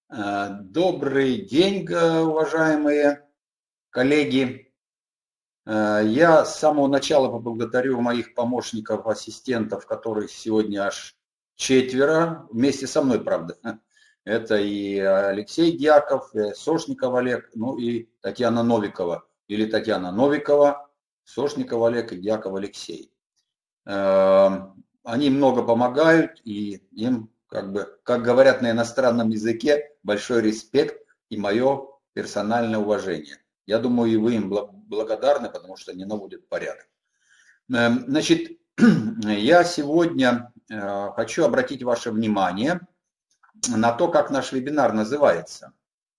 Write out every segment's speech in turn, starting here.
Добрый день, уважаемые коллеги. Я с самого начала поблагодарю моих помощников, ассистентов, которых сегодня аж 4, вместе со мной, правда. Это и Алексей Дьяков, и Сошников Олег, ну и Татьяна Новикова. Или Татьяна Новикова, Сошников Олег и Дьяков Алексей. Они много помогают, и им, как говорят на иностранном языке, большой респект и мое персональное уважение. Я думаю, и вы им благодарны, потому что они наводят порядок. Значит, я сегодня хочу обратить ваше внимание на то, как наш вебинар называется.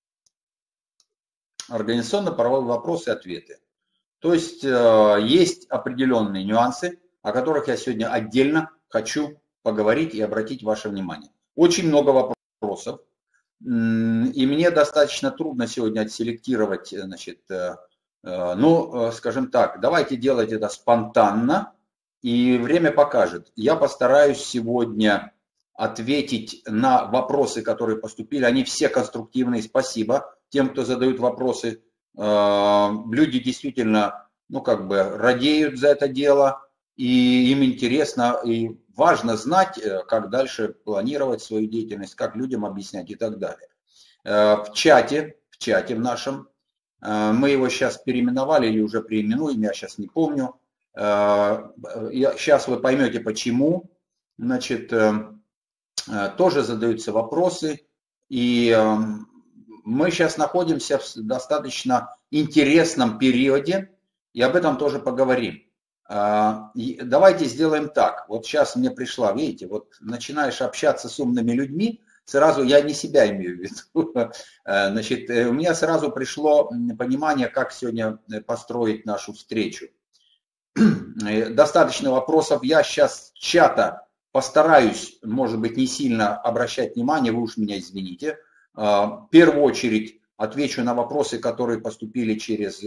Организационно-правовые вопросы и ответы. То есть есть определенные нюансы, о которых я сегодня отдельно хочу поговорить и обратить ваше внимание. Очень много вопросов, и мне достаточно трудно сегодня отселектировать, значит, скажем так, давайте делать это спонтанно, и время покажет. Я постараюсь сегодня ответить на вопросы, которые поступили. Они все конструктивные, спасибо тем, кто задают вопросы. Люди действительно, радеют за это дело, и им интересно, и важно знать, как дальше планировать свою деятельность, как людям объяснять и так далее. В чате в нашем, мы его сейчас переименовали или уже переименуем, я сейчас не помню. Сейчас вы поймете почему. Значит, тоже задаются вопросы, и мы сейчас находимся в достаточно интересном периоде, и об этом тоже поговорим. Давайте сделаем так. Вот сейчас мне пришла, видите, вот начинаешь общаться с умными людьми, сразу, я не себя имею в виду, значит, у меня сразу пришло понимание, как сегодня построить нашу встречу. Достаточно вопросов, я сейчас с чата постараюсь, может быть, не сильно обращать внимание, вы уж меня извините. В первую очередь отвечу на вопросы, которые поступили через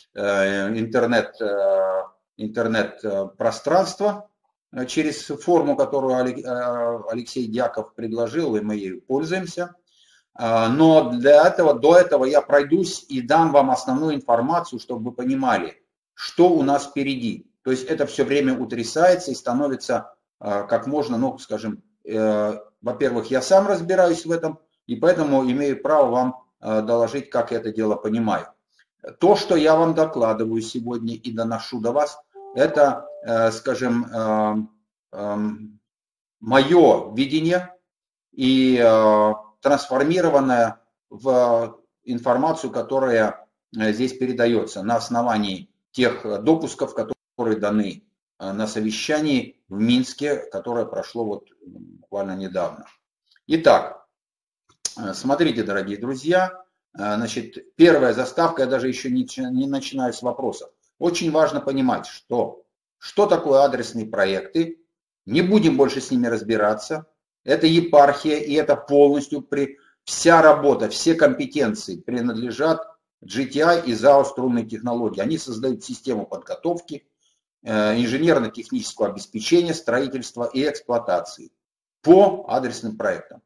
интернет-пространство, через форму, которую Алексей Дьяков предложил, и мы ею пользуемся. Но до этого я пройдусь и дам вам основную информацию, чтобы вы понимали, что у нас впереди. То есть это все время утрясается и становится как можно, во-первых, я сам разбираюсь в этом, и поэтому имею право вам доложить, как я это дело понимаю. То, что я вам докладываю сегодня и доношу до вас, это, мое видение и трансформированное в информацию, которая здесь передается на основании тех допусков, которые даны на совещании в Минске, которое прошло буквально недавно. Итак, смотрите, дорогие друзья, значит, первая заставка, я даже еще не начинаю с вопросов. Очень важно понимать, что такое адресные проекты, не будем больше с ними разбираться, это епархия, и это полностью вся работа, все компетенции принадлежат GTI и ЗАО «Струнные технологии». Они создают систему подготовки, инженерно-технического обеспечения, строительства и эксплуатации по адресным проектам.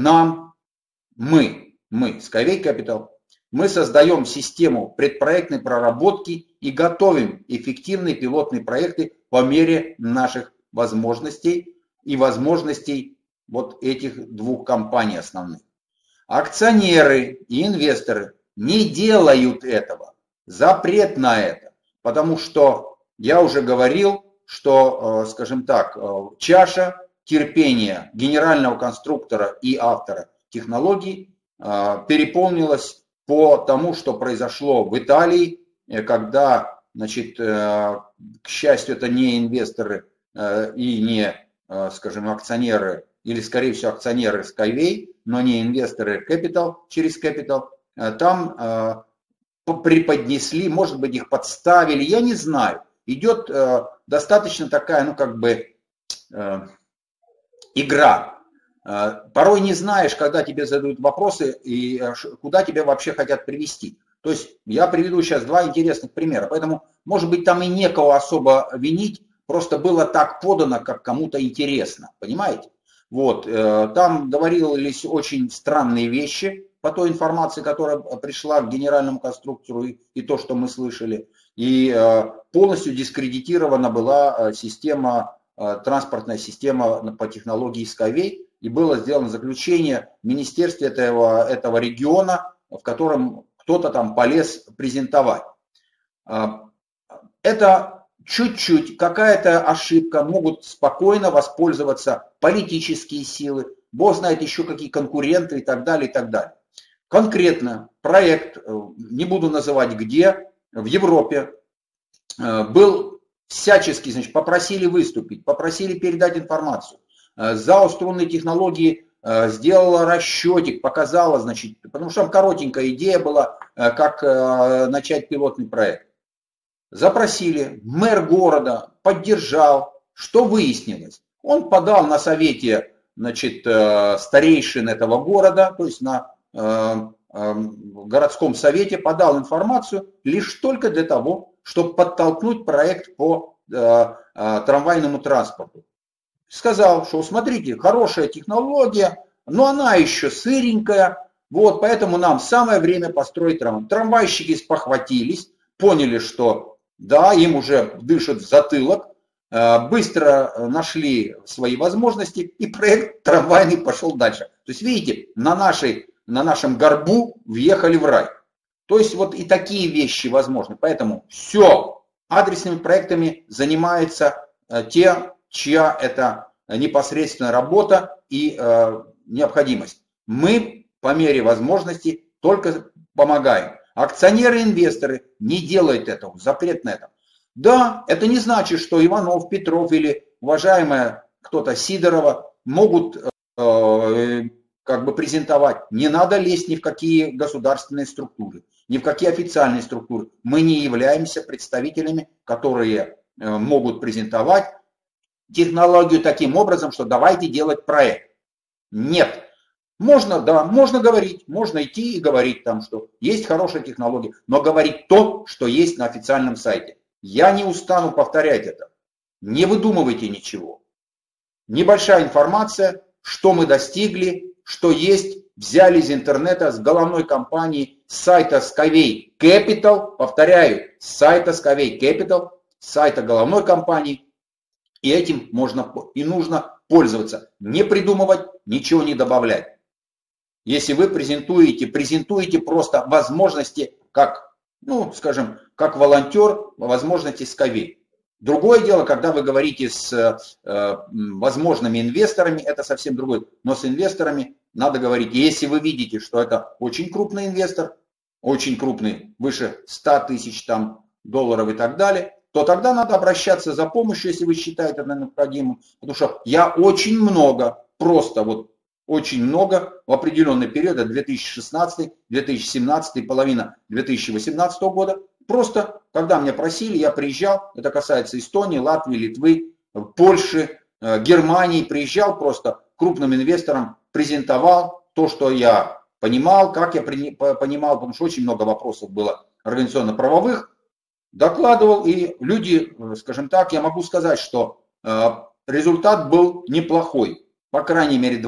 Мы, Skyway Capital, мы создаем систему предпроектной проработки и готовим эффективные пилотные проекты по мере наших возможностей и возможностей вот этих двух компаний основных. Акционеры и инвесторы не делают этого. Запрет на это. Потому что я уже говорил, что, скажем так, чаша терпения генерального конструктора и автора технологий переполнилась по тому, что произошло в Италии, когда, значит, к счастью, это не инвесторы и не, скажем, акционеры, или, скорее всего, акционеры Skyway, но не инвесторы Capital, через Capital, там преподнесли, может быть, их подставили, я не знаю. Идет достаточно такая, игра. Порой не знаешь, когда тебе задают вопросы и куда тебя вообще хотят привести. То есть я приведу сейчас два интересных примера. Поэтому, может быть, там и некого особо винить, просто было так подано, как кому-то интересно. Понимаете? Вот. Там говорились очень странные вещи. по той информации, которая пришла к генеральному конструктору и то, что мы слышали. И полностью дискредитирована была транспортная система по технологии Skyway. И было сделано заключение в министерстве этого региона, в котором кто-то там полез презентовать. Это чуть-чуть какая-то ошибка, могут спокойно воспользоваться политические силы, бог знает еще какие конкуренты и так далее, и так далее. Конкретно проект, не буду называть где, в Европе был всячески, значит, попросили выступить, попросили передать информацию. ЗАО «Струнные технологии» сделала расчетик, показала, значит, потому что там коротенькая идея была, как начать пилотный проект. Запросили, мэр города поддержал, что выяснилось. Он подал на совете, значит, старейшин этого города, то есть на городском совете подал информацию лишь только для того, чтобы подтолкнуть проект по трамвайному транспорту. Сказал, что смотрите, хорошая технология, но она еще сыренькая, вот, поэтому нам самое время построить трамвай. Трамвайщики спохватились, поняли, что да, им уже дышат в затылок, быстро нашли свои возможности, и проект трамвайный пошел дальше. То есть, видите, на нашем горбу въехали в рай. То есть, вот и такие вещи возможны. Поэтому все, адресными проектами занимаются те, чья это непосредственная работа и необходимость. Мы по мере возможности только помогаем. Акционеры и инвесторы не делают этого, запрет на это. Да, это не значит, что Иванов, Петров или уважаемая кто-то Сидорова могут как бы презентовать. Не надо лезть ни в какие государственные структуры, ни в какие официальные структуры. Мы не являемся представителями, которые могут презентовать технологию таким образом, что давайте делать проект. Нет. Можно, да, можно говорить, можно идти и говорить там, что есть хорошая технология, но говорить то, что есть на официальном сайте. Я не устану повторять это. Не выдумывайте ничего. Небольшая информация, что мы достигли, что есть, взяли из интернета, с головной компании, с сайта Skyway Capital, повторяю, с сайта Skyway Capital, с сайта головной компании, и этим можно и нужно пользоваться. Не придумывать, ничего не добавлять. Если вы презентуете просто возможности, как, ну, скажем, как волонтер, возможности Skyway. Другое дело, когда вы говорите с возможными инвесторами, это совсем другое. Но с инвесторами надо говорить, если вы видите, что это очень крупный инвестор, очень крупный, выше 100 тысяч там, долларов и так далее, то тогда надо обращаться за помощью, если вы считаете это необходимым. Потому что я очень много, просто вот очень много в определенный период, 2016, 2017, половина 2018 года, просто когда меня просили, я приезжал, это касается Эстонии, Латвии, Литвы, Польши, Германии, приезжал просто крупным инвесторам, презентовал то, что я понимал, как я понимал, потому что очень много вопросов было организационно-правовых, докладывал, и люди, скажем так, я могу сказать, что результат был неплохой. По крайней мере,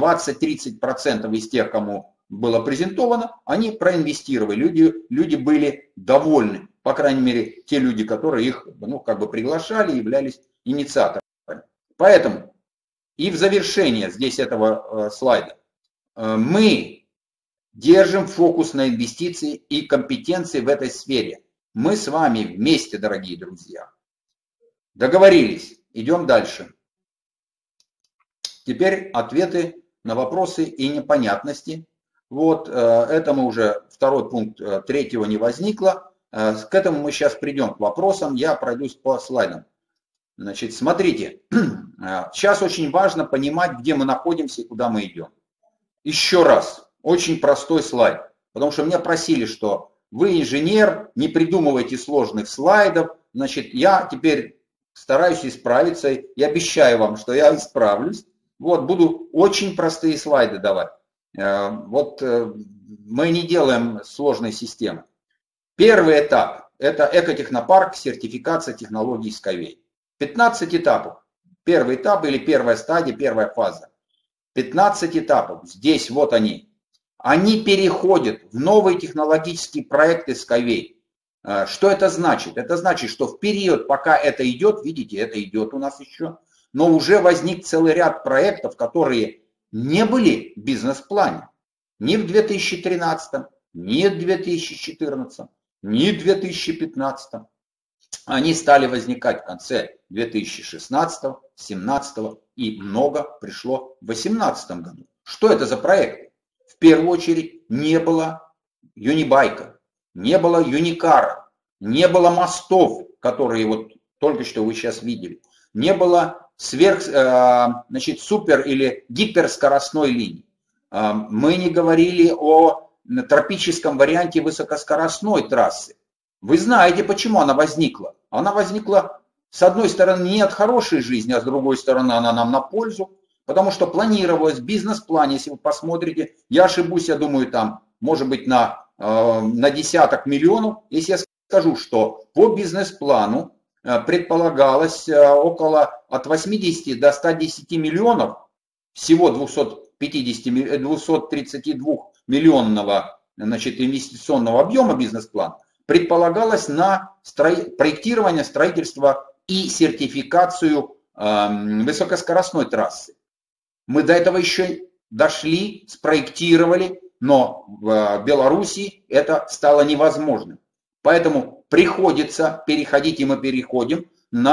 20-30% из тех, кому было презентовано, они проинвестировали, люди были довольны. По крайней мере, те люди, которые их, ну, как бы приглашали, являлись инициаторами. Поэтому и в завершение здесь этого слайда мы держим фокус на инвестиции и компетенции в этой сфере. Мы с вами вместе, дорогие друзья. Договорились. Идем дальше. Теперь ответы на вопросы и непонятности. Вот, это мы уже, второй пункт, третьего не возникло. К этому мы сейчас придем, к вопросам. Я пройдусь по слайдам. Значит, смотрите, сейчас очень важно понимать, где мы находимся и куда мы идем. Еще раз, очень простой слайд. Потому что меня просили, что вы инженер, не придумывайте сложных слайдов. Значит, я теперь стараюсь исправиться и обещаю вам, что я исправлюсь. Вот, буду очень простые слайды давать. Вот мы не делаем сложной системы. Первый этап – это экотехнопарк, сертификация технологий Skyway. 15 этапов. Первый этап или первая стадия, первая фаза. 15 этапов. Здесь вот они. они переходят в новые технологические проекты Skyway. Что это значит? Это значит, что в период, пока это идет, видите, это идет у нас еще, но уже возник целый ряд проектов, которые не были в бизнес-плане. Ни в 2013, ни в 2014, ни в 2015. Они стали возникать в конце 2016, 2017 и много пришло в 2018 году. Что это за проекты? В первую очередь не было юнибайка, не было юникара, не было мостов, которые вот только что вы сейчас видели, не было супер или гиперскоростной линии. Мы не говорили о тропическом варианте высокоскоростной трассы. Вы знаете, почему она возникла. Она возникла, с одной стороны, не от хорошей жизни, а с другой стороны, она нам на пользу. Потому что планировалось в бизнес-плане, если вы посмотрите, я ошибусь, я думаю, там, может быть, на десяток миллионов, если я скажу, что по бизнес-плану предполагалось около от 80 до 110 миллионов, всего 232 миллионного инвестиционного объема бизнес-плана, предполагалось на проектирование, строительство и сертификацию высокоскоростной трассы. Мы до этого еще дошли, спроектировали, но в Беларуси это стало невозможным. Поэтому приходится переходить, и мы переходим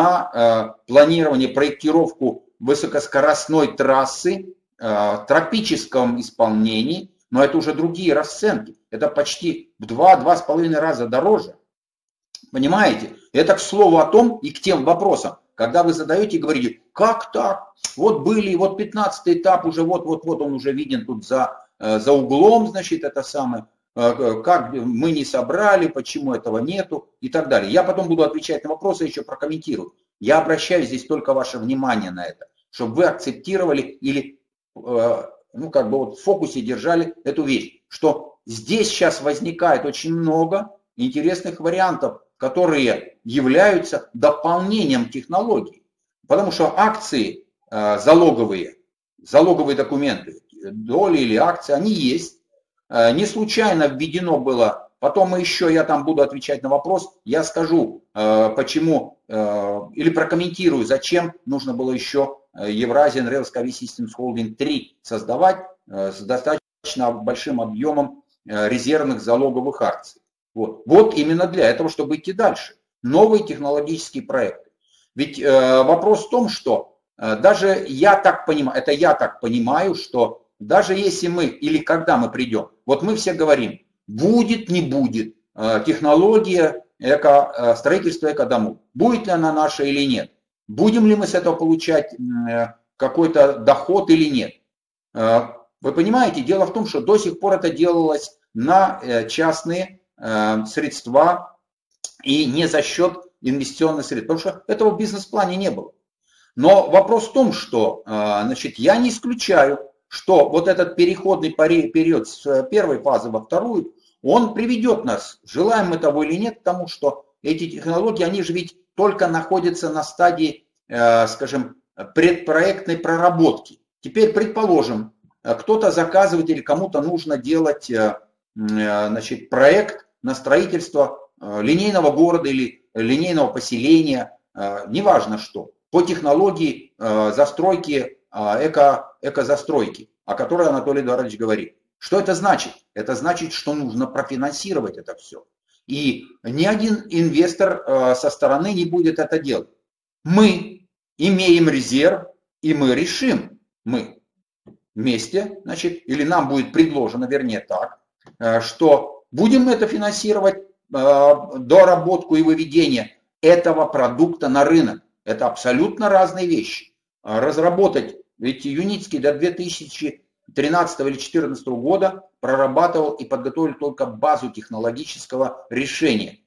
на планирование, проектировку высокоскоростной трассы в тропическом исполнении, но это уже другие расценки. Это почти в 2-2,5 раза дороже. Понимаете? Это к слову о том и к тем вопросам, когда вы задаете и говорите, как так? Вот были, вот 15-й этап уже, вот он уже виден тут за углом, значит, это самое. Как мы не собрали, почему этого нету и так далее. Я потом буду отвечать на вопросы, еще прокомментирую. Я обращаю здесь только ваше внимание на это, чтобы вы акцептировали или в фокусе держали эту вещь, что здесь сейчас возникает очень много интересных вариантов, которые являются дополнением технологий. Потому что акции залоговые документы, доли или акции, они есть. Не случайно введено было, потом я там буду отвечать на вопрос, я скажу, почему, или прокомментирую, зачем нужно было еще Eurasian Rail Skyway Systems Holding 3 создавать с достаточно большим объемом резервных залоговых акций. Вот именно для этого, чтобы идти дальше. Новые технологические проекты. Ведь вопрос в том, что даже я так понимаю, что даже если мы или когда мы придем, вот мы все говорим, будет, не будет технология строительства экодомов, будет ли она наша или нет, будем ли мы с этого получать какой-то доход или нет. Вы понимаете, дело в том, что до сих пор это делалось на частные средства и не за счет инвестиционных средств, потому что этого в бизнес-плане не было. Но вопрос в том, что я не исключаю, что вот этот переходный период с первой фазы во вторую, он приведет нас, желаем мы того или нет, к тому, что эти технологии, они же ведь только находятся на стадии, скажем, предпроектной проработки. Теперь, предположим, кто-то заказывает или кому-то нужно делать проект на строительство линейного города или линейного поселения, неважно что, по технологии застройки, экозастройки, о которой Анатолий Эдуардович говорит. Что это значит? Это значит, что нужно профинансировать это все. И ни один инвестор со стороны не будет это делать. Мы имеем резерв, и мы решим, мы вместе, или нам будет предложено, вернее так, что будем мы это финансировать, доработку и выведение этого продукта на рынок. Это абсолютно разные вещи. Разработать, ведь Юницкий до 2013 или 2014 года прорабатывал и подготовил только базу технологического решения.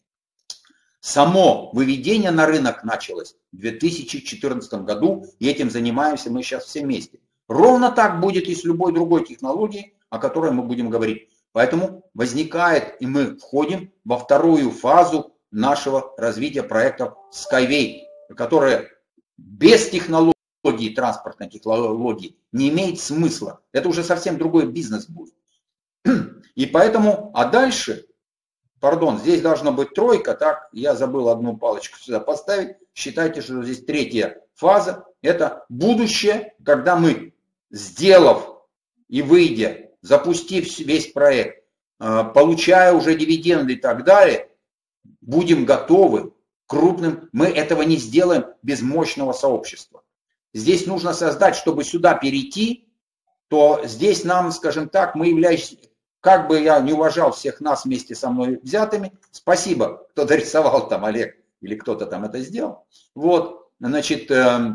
Само выведение на рынок началось в 2014 году, и этим занимаемся мы сейчас все вместе. Ровно так будет и с любой другой технологией, о которой мы будем говорить. Поэтому возникает, и мы входим во вторую фазу нашего развития проектов Skyway, которая без технологий, транспортной технологии, не имеет смысла. Это уже совсем другой бизнес будет. И поэтому, а дальше, пардон, здесь должна быть тройка, так, я забыл одну палочку сюда поставить, считайте, что здесь третья фаза, это будущее, когда мы, сделав и выйдя, запустив весь проект, получая уже дивиденды и так далее, будем готовы к крупным, мы этого не сделаем без мощного сообщества. Здесь нужно создать, чтобы сюда перейти, то здесь нам, скажем так, мы являемся, как бы я не уважал всех нас вместе со мной взятыми, спасибо, кто дорисовал там, Олег, или кто-то там это сделал. Вот, значит,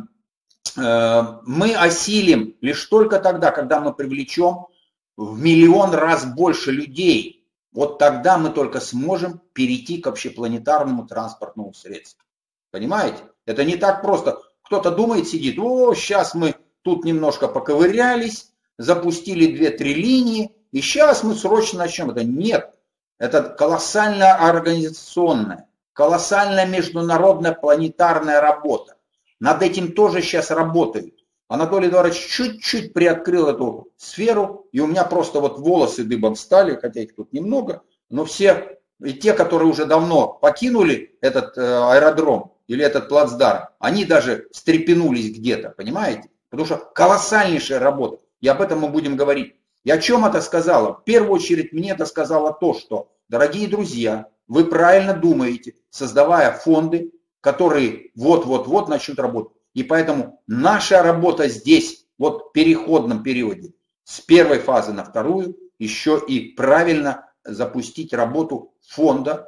мы осилим лишь только тогда, когда мы привлечем в миллион раз больше людей. Вот тогда мы только сможем перейти к общепланетарному транспортному средству. Понимаете? Это не так просто. Кто-то думает, сидит, о, сейчас мы тут немножко поковырялись, запустили 2-3 линии, и сейчас мы срочно начнем. Это нет. Это колоссальная организационная, колоссальная международная планетарная работа. Над этим тоже сейчас работают. Анатолий Эдуардович чуть-чуть приоткрыл эту сферу, и у меня просто вот волосы дыбом встали, хотя их тут немного, но все, и те, которые уже давно покинули этот аэродром или этот плацдарм, они даже встрепенулись где-то, понимаете? Потому что колоссальнейшая работа, и об этом мы будем говорить. И о чем это сказала? В первую очередь мне это сказала то, что, дорогие друзья, вы правильно думаете, создавая фонды, которые вот-вот-вот начнут работать. И поэтому наша работа здесь, вот в переходном периоде, с первой фазы на вторую, еще и правильно запустить работу фонда,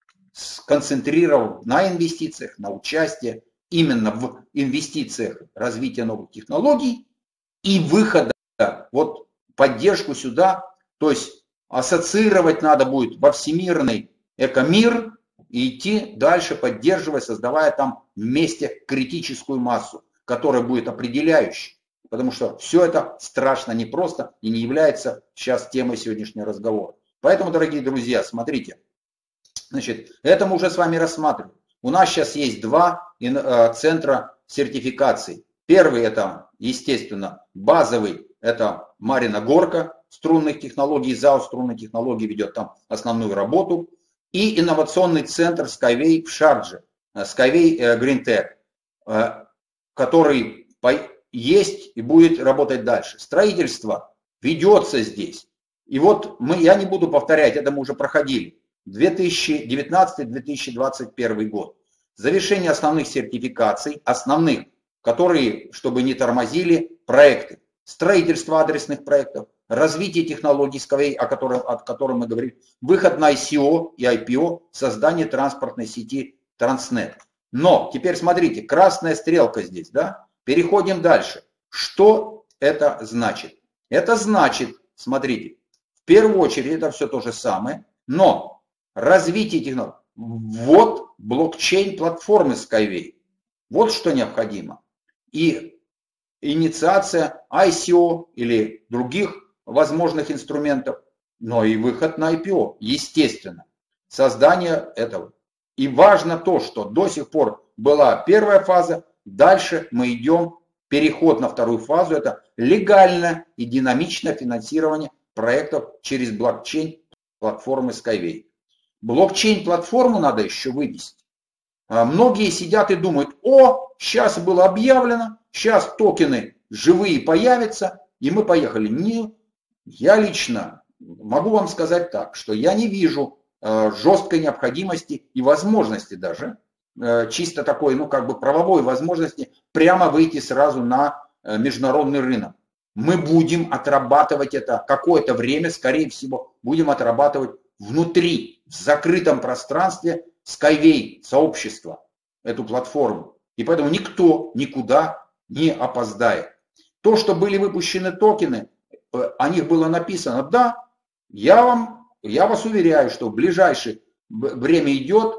сконцентрировав на инвестициях, на участие именно в инвестициях развития новых технологий и выхода, вот поддержку сюда, то есть ассоциировать надо будет во всемирный экомир, и идти дальше, поддерживая, создавая там вместе критическую массу, которая будет определяющей. Потому что все это страшно непросто и не является сейчас темой сегодняшнего разговора. Поэтому, дорогие друзья, смотрите, значит, это мы уже с вами рассматриваем. У нас сейчас есть 2 центра сертификации. Первый это, естественно, базовый, это Марина Горка струнных технологий, ЗАО струнных технологий ведет там основную работу. И инновационный центр Skyway в Шардже, Skyway Green Tech, который есть и будет работать дальше. Строительство ведется здесь. И вот я не буду повторять, это мы уже проходили. 2019-2021 год. Завершение основных сертификаций, основных, которые, чтобы не тормозили, проекты. Строительство адресных проектов, развитие технологий Skyway, о котором мы говорим, выход на ICO и IPO, создание транспортной сети Transnet. Но теперь смотрите, красная стрелка здесь, да? Переходим дальше. Что это значит? Это значит, смотрите, в первую очередь это все то же самое, но развитие технологий. Вот блокчейн-платформы Skyway. Вот что необходимо. И инициация ICO или других возможных инструментов, но и выход на IPO, естественно, создание этого. И важно то, что до сих пор была первая фаза, дальше мы идем, переход на вторую фазу, это легальное и динамичное финансирование проектов через блокчейн-платформы Skyway. Блокчейн-платформу надо еще вывести. Многие сидят и думают, о, сейчас было объявлено, сейчас токены живые появятся, и мы поехали. Не, я лично могу вам сказать так, что я не вижу жесткой необходимости и возможности даже, чисто такой, ну как бы правовой возможности, прямо выйти сразу на международный рынок. Мы будем отрабатывать это какое-то время, скорее всего, будем отрабатывать внутри, в закрытом пространстве Skyway сообщества, эту платформу. И поэтому никто никуда не опоздает. То, что были выпущены токены, о них было написано, да, я вас уверяю, что в ближайшее время идет,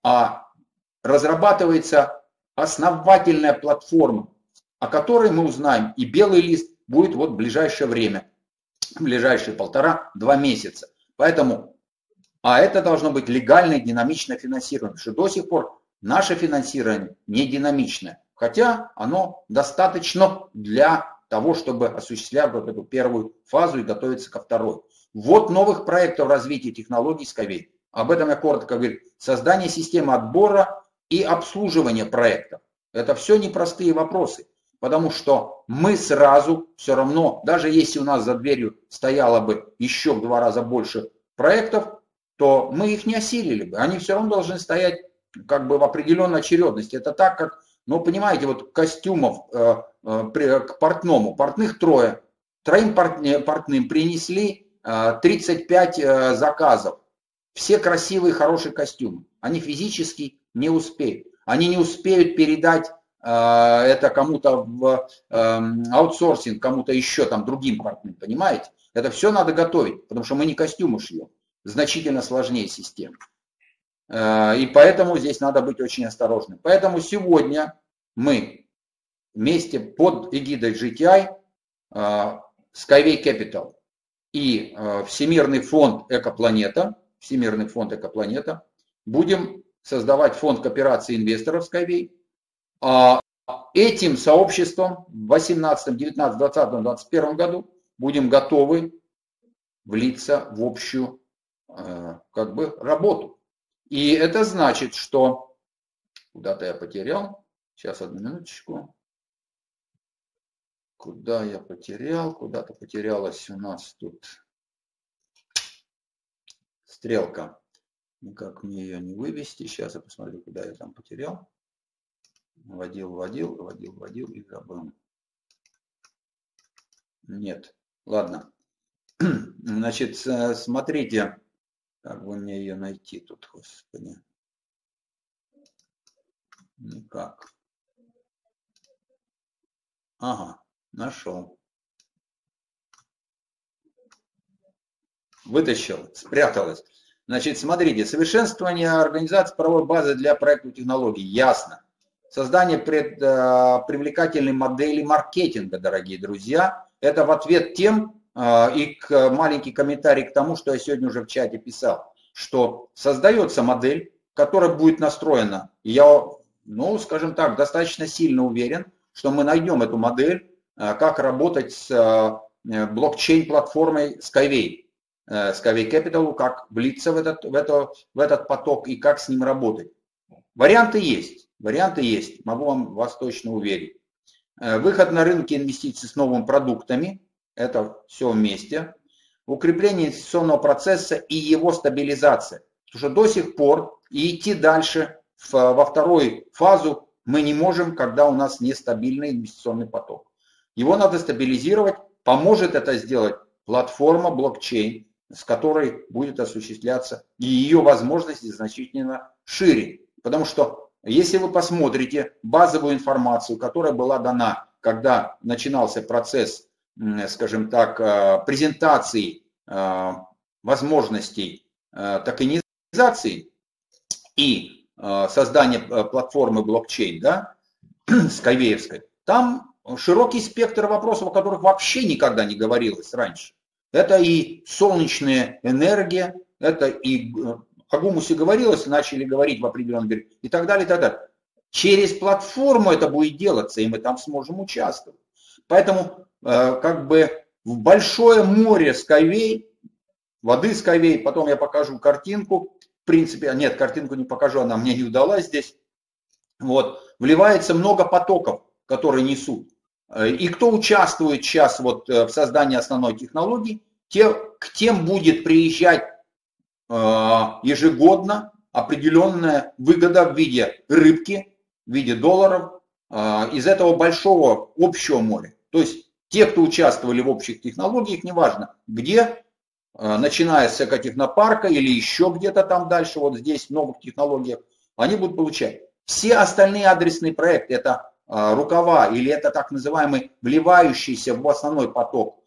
разрабатывается основательная платформа, о которой мы узнаем, и белый лист будет вот в ближайшее время, в ближайшие 1,5-2 месяца. Поэтому, это должно быть легальное, динамичное финансирование, потому что до сих пор наше финансирование не динамичное, хотя оно достаточно для того, чтобы осуществлять вот эту первую фазу и готовиться ко второй. Вот новых проектов развития технологий Skyway. Об этом я коротко говорю. Создание системы отбора и обслуживания проектов. Это все непростые вопросы. Потому что мы сразу все равно, даже если у нас за дверью стояло бы еще в 2 раза больше проектов, то мы их не осилили бы. Они все равно должны стоять как бы в определенной очередности. Это так, как, ну, понимаете, вот костюмов к портному. Портных 3. 3 портным принесли 35 заказов. Все красивые, хорошие костюмы. Они физически не успеют. Они не успеют передать это кому-то в аутсорсинг, кому-то еще там другим портным, понимаете? Это все надо готовить, потому что мы не костюмы шьем. Значительно сложнее система. И поэтому здесь надо быть очень осторожным. Поэтому сегодня мы вместе под эгидой GTI, Skyway Capital и Всемирный фонд Экопланета, будем создавать фонд кооперации инвесторов Skyway. Этим сообществом в 2018, 2019, 2020, 2021 году будем готовы влиться в общую как бы работу. И это значит, что куда-то я потерял. Сейчас, одну минуточку. Куда я потерял? Куда-то потерялась у нас тут стрелка. Никак мне ее не вывести. Сейчас я посмотрю, куда я там потерял. Вводил и забыл. Нет. Ладно. Значит, смотрите, как бы мне ее найти тут, господи. Никак. Ага, нашел. Вытащил, спряталась. Значит, смотрите, совершенствование организации правовой базы для проектов технологий. Ясно. Создание привлекательной модели маркетинга, дорогие друзья. Это в ответ тем, и маленький комментарий к тому, что я сегодня уже в чате писал, что создается модель, которая будет настроена. Я, ну, скажем так, достаточно сильно уверен, что мы найдем эту модель, как работать с блокчейн-платформой Skyway Capital, как влиться в этот поток и как с ним работать. Варианты есть, могу вас точно уверить. Выход на рынке инвестиций с новыми продуктами, это все вместе. Укрепление инвестиционного процесса и его стабилизация. Потому что до сих пор и идти дальше во вторую фазу мы не можем, когда у нас нестабильный инвестиционный поток. Его надо стабилизировать, поможет это сделать платформа блокчейн, с которой будет осуществляться, и ее возможности значительно шире. Потому что если вы посмотрите базовую информацию, которая была дана, когда начинался процесс, скажем так, презентации возможностей токенизации и создания платформы блокчейн, да, скайвеевской, там широкий спектр вопросов, о которых вообще никогда не говорилось раньше. Это и солнечная энергия, это и о гумусе говорилось, начали говорить в определенном берегу и так далее, и так далее. Через платформу это будет делаться, и мы там сможем участвовать. Поэтому как бы в большое море Skyway, воды Skyway, потом я покажу картинку, в принципе, нет, картинку не покажу, она мне не удалась здесь. Вот, вливается много потоков, которые несут. И кто участвует сейчас вот в создании основной технологии, к тем будет приезжать ежегодно определенная выгода в виде рыбки, в виде долларов из этого большого общего моря. То есть те, кто участвовали в общих технологиях, неважно где, начиная с экотехнопарка или еще где-то там дальше, вот здесь в новых технологиях, они будут получать. Все остальные адресные проекты, это рукава или это так называемые вливающиеся в основной поток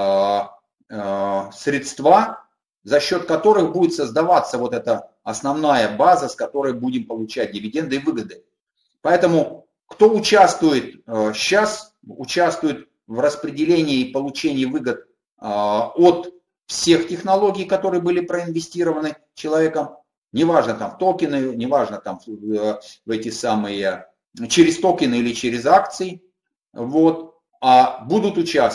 средства, за счет которых будет создаваться вот эта основная база, с которой будем получать дивиденды и выгоды. Поэтому кто участвует сейчас, участвует в распределении и получении выгод от всех технологий, которые были проинвестированы человеком, неважно там в токены, неважно там в эти самые, через токены или через акции, вот, а будут участвовать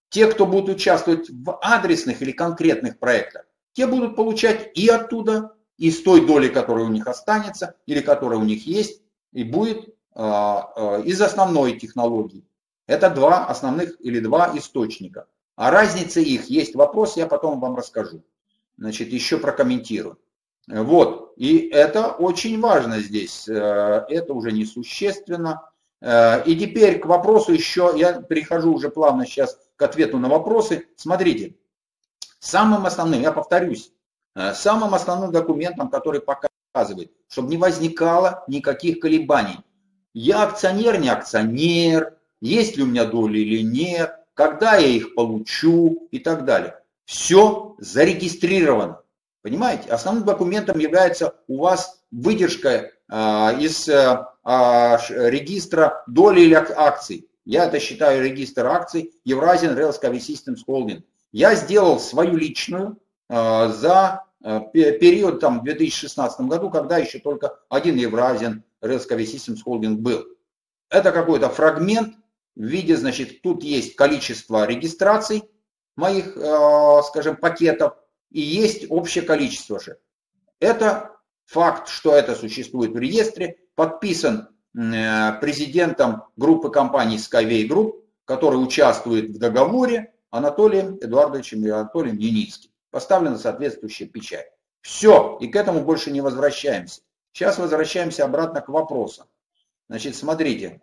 те, кто будут участвовать в адресных или конкретных проектах, те будут получать и оттуда, и с той доли, которая у них останется, или которая у них есть, и будет из основной технологии. Это два основных или два источника. А разница их есть вопрос, я потом вам расскажу. Значит, еще прокомментирую. Вот, и это очень важно здесь, это уже несущественно. И теперь к вопросу еще, я перехожу уже плавно сейчас к ответу на вопросы. Смотрите, самым основным, я повторюсь, самым основным документом, который показывает, чтобы не возникало никаких колебаний. Я акционер, не акционер, есть ли у меня доли или нет, когда я их получу и так далее. Все зарегистрировано. Понимаете? Основным документом является у вас выдержка из регистра доли или акций. Я это считаю регистр акций Eurasian Railsky Systems Holding. Я сделал свою личную за период в 2016 году, когда еще только один Eurasian Railsky Systems Holding был. Это какой-то фрагмент в виде, значит, тут есть количество регистраций моих, скажем, пакетов, и есть общее количество же. Это факт, что это существует в реестре, подписан президентом группы компаний Skyway Group, который участвует в договоре, Анатолием Эдуардовичем и Анатолием Яницким. Поставлена соответствующая печать. Все, и к этому больше не возвращаемся. Сейчас возвращаемся обратно к вопросам. Значит, смотрите.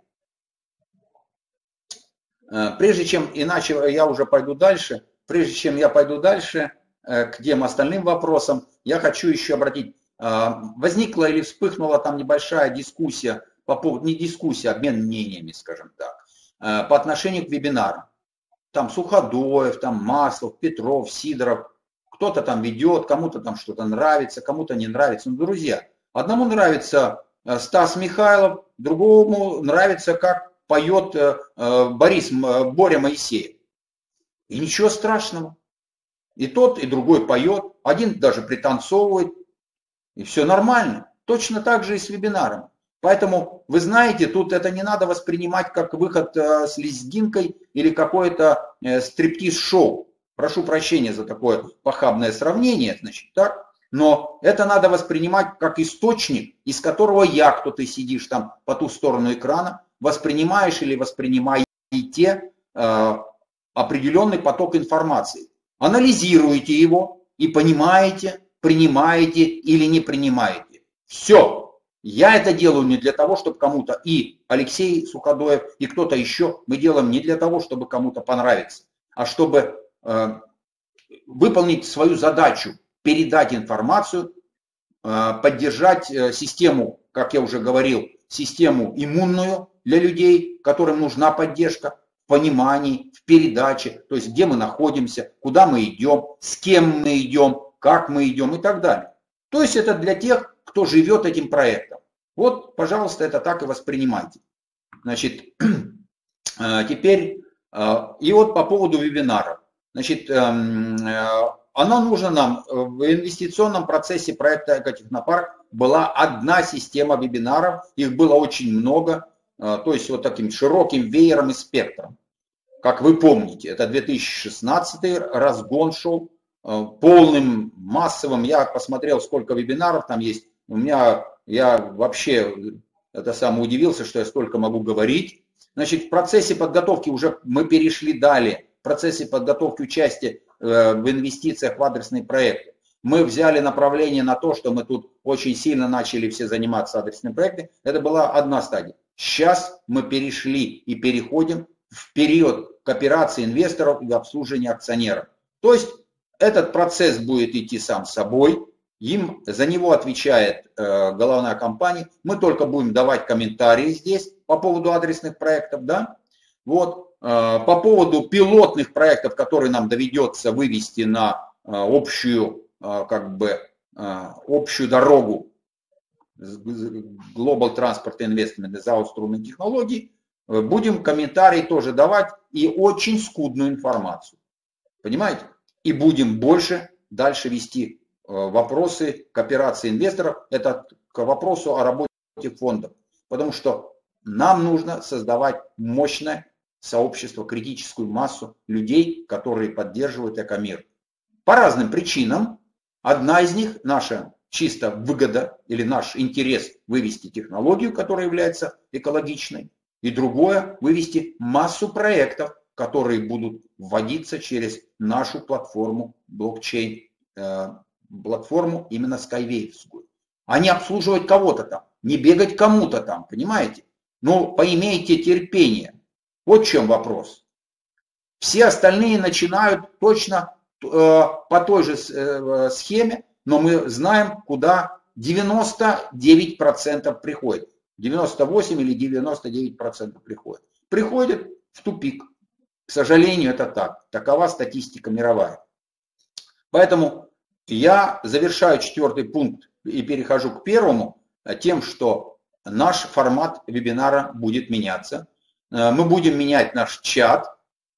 Прежде чем, иначе я уже пойду дальше, прежде чем я пойду дальше к тем остальным вопросам, я хочу еще обратить, возникла или вспыхнула там небольшая дискуссия, по поводу, не дискуссия, обмен мнениями, скажем так, по отношению к вебинарам. Там Суходоев, там Маслов, Петров, Сидоров, кто-то там ведет, кому-то там что-то нравится, кому-то не нравится. Ну, друзья, одному нравится Стас Михайлов, другому нравится, как поет Боря Моисеев. И ничего страшного. И тот, и другой поет, один даже пританцовывает, и все нормально. Точно так же и с вебинаром. Поэтому, вы знаете, тут это не надо воспринимать как выход с лезгинкой или какое-то стриптиз-шоу. Прошу прощения за такое похабное сравнение, значит, так. Но это надо воспринимать как источник, из которого кто ты сидишь там по ту сторону экрана, воспринимаешь или воспринимаете определенный поток информации. Анализируете его и понимаете, принимаете или не принимаете. Все. Я это делаю не для того, чтобы кому-то, и Алексей Суходоев, и кто-то еще, мы делаем не для того, чтобы кому-то понравиться, а чтобы выполнить свою задачу, передать информацию, поддержать систему, как я уже говорил, систему иммунную для людей, которым нужна поддержка, в понимании, в передаче, то есть где мы находимся, куда мы идем, с кем мы идем, как мы идем и так далее. То есть это для тех, кто живет этим проектом. Вот, пожалуйста, это так и воспринимайте. Значит, теперь, и вот по поводу вебинаров. Значит, оно нужно нам в инвестиционном процессе проекта «Экотехнопарк» была одна система вебинаров, их было очень много, то есть вот таким широким веером и спектром. Как вы помните, это 2016 разгон шел, полным, массовым. Я посмотрел, сколько вебинаров там есть. У меня, я вообще удивился, что я столько могу говорить. Значит, в процессе подготовки уже мы перешли далее. В процессе подготовки участия в инвестициях в адресные проекты. Мы взяли направление на то, что мы тут очень сильно начали все заниматься адресными проектами. Это была одна стадия. Сейчас мы перешли и переходим в период кооперации инвесторов и обслуживания акционеров. То есть этот процесс будет идти сам собой. За него отвечает головная компания. Мы только будем давать комментарии здесь по поводу адресных проектов. Да? Вот. По поводу пилотных проектов, которые нам доведется вывести на общую дорогу Global Transport Investment за струнной технологии, будем комментарии тоже давать и очень скудную информацию. Понимаете? И будем дальше вести вопросы кооперации инвесторов. Это к вопросу о работе фондов. Потому что нам нужно создавать мощное, сообщество, критическую массу людей, которые поддерживают экомир. По разным причинам. Одна из них наша чисто выгода или наш интерес вывести технологию, которая является экологичной. И другое, вывести массу проектов, которые будут вводиться через нашу платформу блокчейн, платформу именно Skywave. А не обслуживать кого-то там, не бегать кому-то там, понимаете? Но поимейте терпение. Вот в чем вопрос. Все остальные начинают точно по той же схеме, но мы знаем, куда 99% приходит. 98 или 99% приходит. Приходит в тупик. К сожалению, это так. Такова статистика мировая. Поэтому я завершаю 4-й пункт и перехожу к 1-му, тем, что наш формат вебинара будет меняться. Мы будем менять наш чат,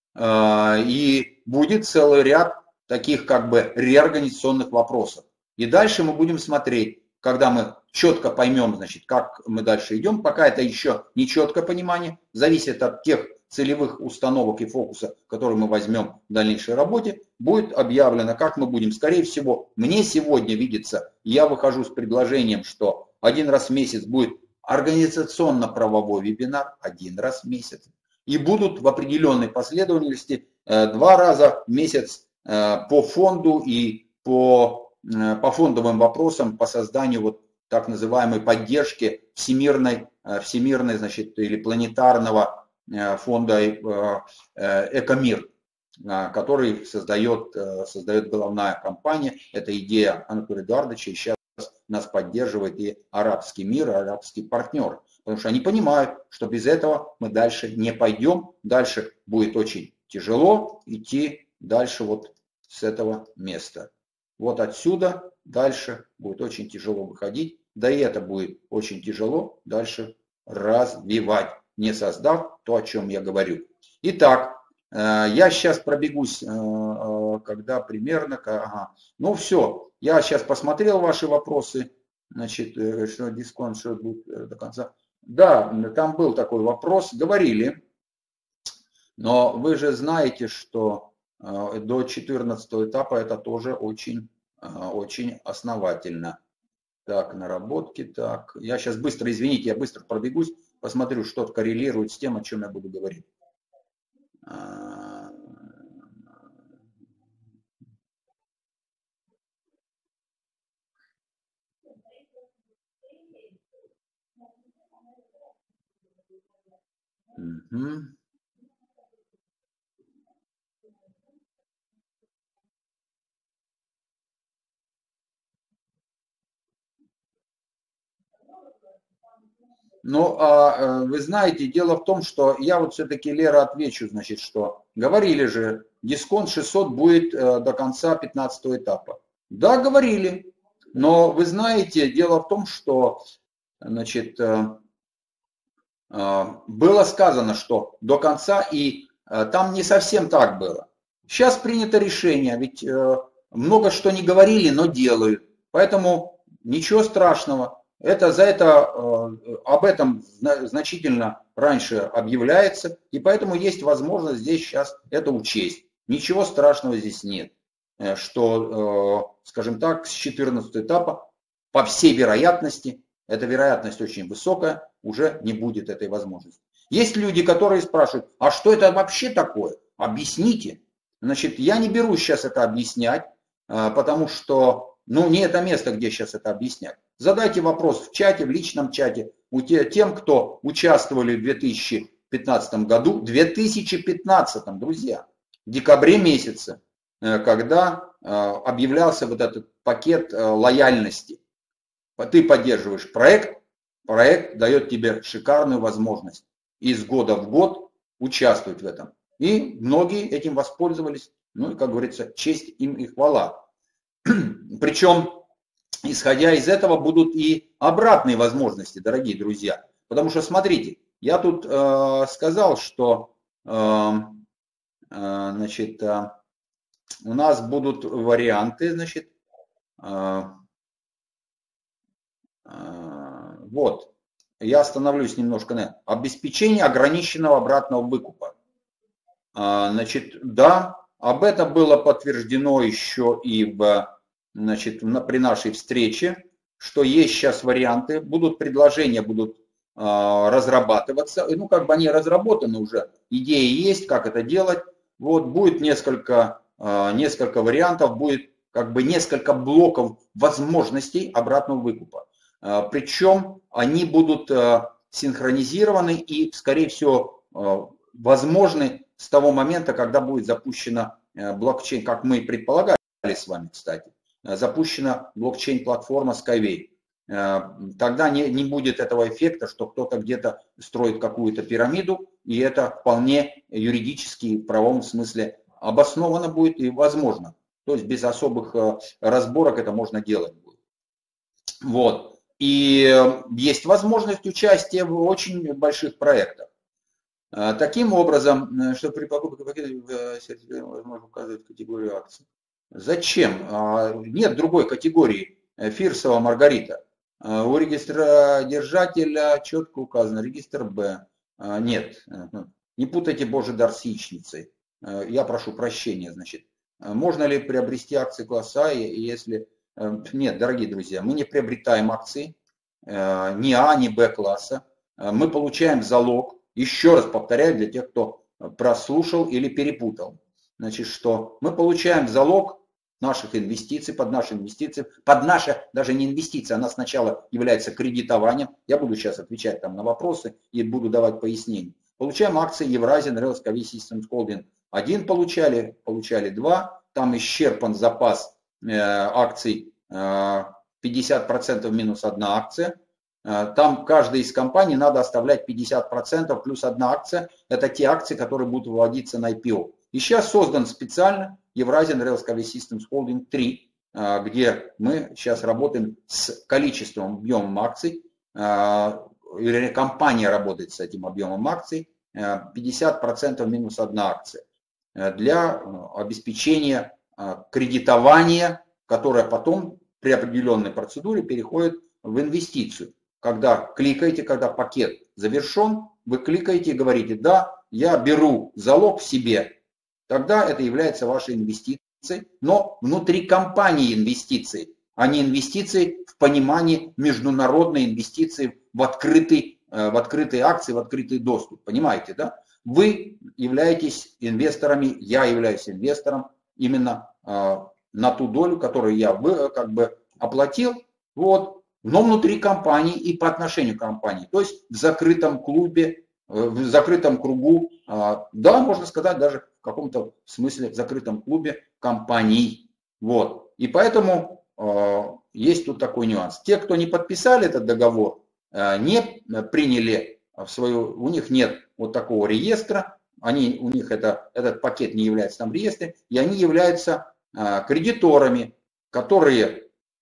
и будет целый ряд таких как бы реорганизационных вопросов. И дальше мы будем смотреть, когда мы четко поймем, значит, как мы дальше идем, пока это еще не четкое понимание, зависит от тех целевых установок и фокуса, которые мы возьмем в дальнейшей работе, будет объявлено, как мы будем. Скорее всего, мне сегодня видится, я выхожу с предложением, что 1 раз в месяц будет организационно-правовой вебинар, 1 раз в месяц. И будут в определенной последовательности 2 раза в месяц по фонду и по фондовым вопросам, по созданию вот так называемой поддержки всемирной, значит, или планетарного фонда «Экомир», который создает головная компания. Это идея Анатолия Эдуардовича, и сейчас нас поддерживает и арабский мир, и арабский партнер. Потому что они понимают, что без этого мы дальше не пойдем, дальше будет очень тяжело идти дальше вот с этого места. Вот отсюда дальше будет очень тяжело выходить, да и это будет очень тяжело дальше развивать, не создав то, о чем я говорю. Итак, я сейчас пробегусь, когда примерно, ну все, я сейчас посмотрел ваши вопросы, значит, что дисконт, что будет до конца. Да, там был такой вопрос, говорили, но вы же знаете, что до 14 этапа это тоже очень основательно. Так, наработки, так. Я сейчас быстро, извините, я быстро пробегусь, посмотрю, что коррелирует с тем, о чем я буду говорить. Угу. Ну, вы знаете, дело в том, что я вот все-таки, Лера, отвечу, значит, что говорили же, дисконт 600 будет до конца 15 этапа. Да, говорили, но вы знаете, дело в том, что, значит, было сказано, что до конца, и там не совсем так было. Сейчас принято решение, ведь много что не говорили, но делают. Поэтому ничего страшного. Об этом значительно раньше объявляется, и поэтому есть возможность здесь сейчас это учесть. Ничего страшного здесь нет, что, скажем так, с 14 этапа, по всей вероятности, эта вероятность очень высокая, уже не будет этой возможности. Есть люди, которые спрашивают, а что это вообще такое? Объясните. Значит, я не берусь сейчас это объяснять, потому что, ну, не это место, где сейчас это объяснять. Задайте вопрос в чате, в личном чате, тем, кто участвовали в 2015 году, 2015, друзья, в декабре месяце, когда объявлялся вот этот пакет лояльности. Ты поддерживаешь проект дает тебе шикарную возможность из года в год участвовать в этом. И многие этим воспользовались, ну и, как говорится, честь им и хвала. Причем, исходя из этого, будут и обратные возможности, дорогие друзья. Потому что, смотрите, я тут сказал, что значит, у нас будут варианты, значит, вот, я остановлюсь немножко на обеспечение ограниченного обратного выкупа. Значит, да, об этом было подтверждено еще и при нашей встрече, что есть сейчас варианты, будут предложения, будут разрабатываться, ну как бы они разработаны уже, идеи есть, как это делать, вот будет несколько вариантов, будет как бы несколько блоков возможностей обратного выкупа, причем они будут синхронизированы и, скорее всего, возможны с того момента, когда будет запущена блокчейн, как мы предполагали с вами, кстати, запущена блокчейн-платформа Skyway. Тогда не будет этого эффекта, что кто-то где-то строит какую-то пирамиду, и это вполне юридически, в правовом смысле обоснованно будет и возможно. То есть без особых разборок это можно делать будет. Вот. И есть возможность участия в очень больших проектах. Таким образом, что при покупке пакета возможно указывать категорию акций. Зачем? Нет другой категории. Фирсова Маргарита. У регистродержателя четко указано регистр Б. Нет. Не путайте Божий дар с яичницей. Я прошу прощения, значит. Можно ли приобрести акции класса, если... Нет, дорогие друзья, мы не приобретаем акции ни А, ни Б класса. Мы получаем залог. Еще раз повторяю для тех, кто прослушал или перепутал. Значит, что мы получаем залог наших инвестиций, под наши даже не инвестиции, она сначала является кредитованием. Я буду сейчас отвечать там на вопросы и буду давать пояснения. Получаем акции Eurasian Rail Skyway Systems Holding. Один получали 2, там исчерпан запас акций 50% минус 1 акция. Там каждой из компаний надо оставлять 50% плюс 1 акция. Это те акции, которые будут выводиться на IPO. И сейчас создан специально Eurasian Rail Skyway Systems Holding 3, где мы сейчас работаем с количеством, объемом акций. Компания работает с этим объемом акций. 50% минус 1 акция. Для обеспечения кредитования, которое потом при определенной процедуре переходит в инвестицию. Когда кликаете, когда пакет завершен, вы кликаете и говорите, да, я беру залог в себе, тогда это является вашей инвестицией, но внутри компании инвестиции, а не инвестиции в понимании международной инвестиции в открытые акции, в открытый доступ. Понимаете, да? Вы являетесь инвесторами, я являюсь инвестором именно на ту долю, которую я как бы оплатил, вот, но внутри компании и по отношению к компании. То есть в закрытом клубе, в закрытом кругу, да, можно сказать, даже в каком-то смысле в закрытом клубе компаний. Вот. И поэтому есть тут такой нюанс. Те, кто не подписали этот договор, не приняли у них нет вот такого реестра, у них этот пакет не является там в реестре, и они являются кредиторами, которые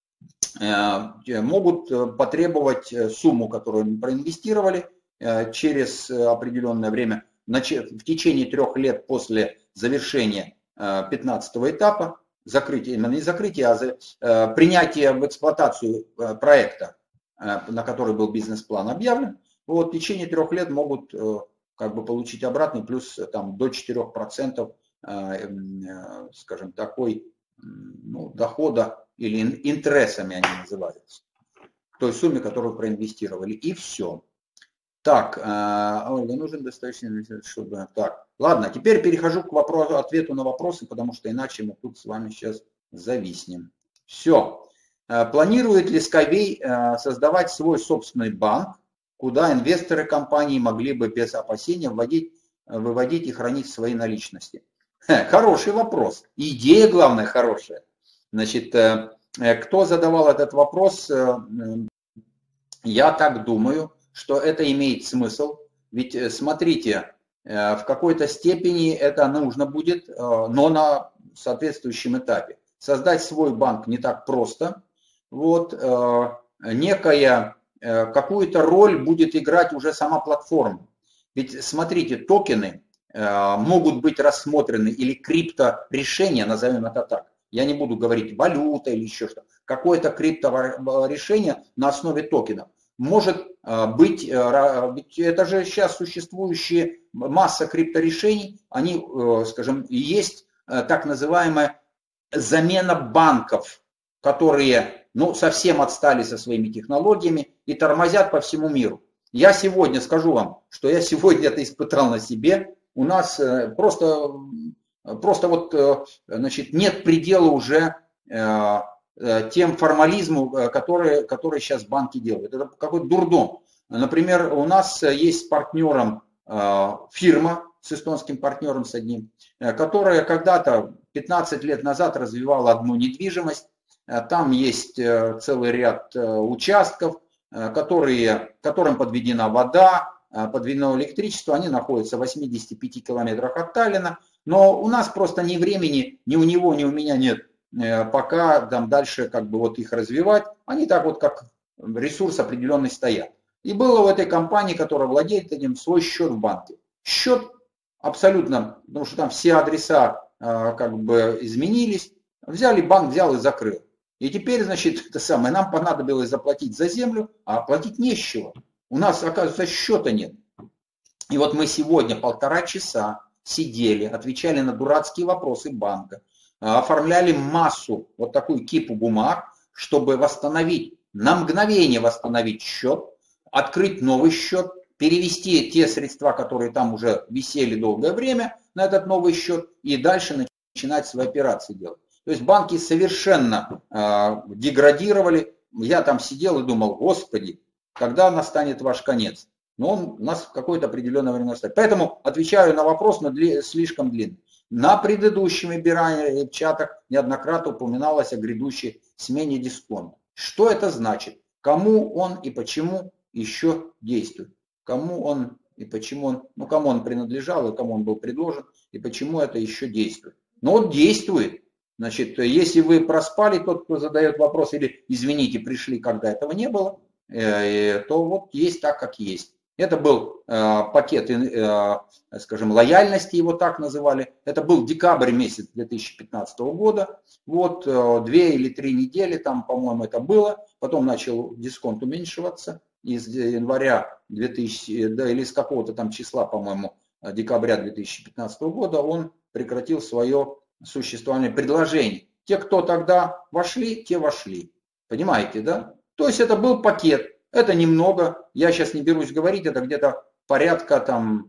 могут потребовать сумму, которую они проинвестировали через определенное время, в течение 3 лет после завершения 15-го этапа, именно не закрытия, а принятия в эксплуатацию проекта, на который был бизнес-план объявлен, вот, в течение 3 лет могут как бы получить обратный плюс там, до 4%, скажем, такой дохода или интересами они называются, к той сумме, которую проинвестировали. И все. Так, Ольга, нужен достаточно, чтобы... Так, ладно, теперь перехожу к ответу на вопросы, потому что иначе мы тут с вами сейчас зависнем. Все. Планирует ли Skyway создавать свой собственный банк, куда инвесторы компании могли бы без опасения выводить и хранить свои наличности? Хороший вопрос. Идея, главное, хорошая. Значит, кто задавал этот вопрос, я так думаю, что это имеет смысл. Ведь, смотрите, в какой-то степени это нужно будет, но на соответствующем этапе. Создать свой банк не так просто. Вот, какую-то роль будет играть уже сама платформа. Ведь, смотрите, токены могут быть рассмотрены или крипторешения, назовем это так. Я не буду говорить валюта или еще что. Какое-то крипторешение на основе токенов. может быть, это же сейчас существующие масса крипторешений, они, скажем, есть так называемая замена банков, которые, ну, совсем отстали со своими технологиями и тормозят по всему миру. Я сегодня скажу вам, что я сегодня это испытал на себе. У нас просто вот, значит, нет предела уже тем формализму, который сейчас банки делают. Это какой-то дурдом. Например, у нас есть с партнером фирма, с эстонским партнером с одним, которая когда-то 15 лет назад развивала одну недвижимость. Там есть целый ряд участков, которым подведена вода, подведено электричество. Они находятся в 85 километрах от Таллина. Но у нас просто ни времени, ни у него, ни у меня нет, пока там дальше как бы вот их развивать. Они так вот как ресурс определенный стоят. И было в этой компании, которая владеет этим, свой счет в банке. Счет абсолютно, потому что там все адреса как бы изменились. Взяли банк, взял и закрыл. И теперь, значит, это самое, нам понадобилось заплатить за землю, а платить не с чего. У нас, оказывается, счета нет. И вот мы сегодня 1,5 часа сидели, отвечали на дурацкие вопросы банка, оформляли массу, вот такую кипу бумаг, чтобы восстановить, на мгновение восстановить счет, открыть новый счет, перевести те средства, которые там уже висели долгое время на этот новый счет, и дальше начинать свои операции делать. То есть банки совершенно деградировали. Я там сидел и думал, господи, когда настанет ваш конец? Но он у нас в какое-то определенное время настанет. Поэтому отвечаю на вопрос, но слишком длинный. На предыдущем чатах неоднократно упоминалось о грядущей смене дисконта. Что это значит? Кому он и почему еще действует? Кому он и почему он, ну кому он принадлежал и кому он был предложен, и почему это еще действует? Но он действует. Значит, если вы проспали, тот, кто задает вопрос, или, извините, пришли, когда этого не было, то вот есть так, как есть. Это был пакет, скажем, лояльности, его так называли. Это был декабрь месяц 2015 года. Вот 2 или 3 недели там, по-моему, это было. Потом начал дисконт уменьшиваться. Из января 2000, да, или с какого-то там числа, по-моему, декабря 2015 года он прекратил свое существование предложений. Те, кто тогда вошли, те вошли. Понимаете, да? То есть это был пакет. Это немного. Я сейчас не берусь говорить, это где-то порядка там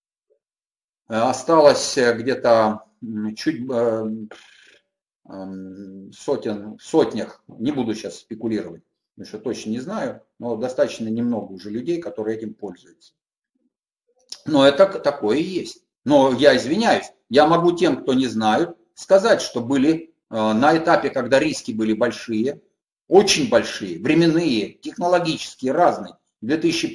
осталось где-то чуть сотнях. Не буду сейчас спекулировать, потому что точно не знаю, но достаточно немного уже людей, которые этим пользуются. Но это такое и есть. Но я извиняюсь, я могу тем, кто не знают, сказать, что были на этапе, когда риски были большие, очень большие, временные, технологические, разные. В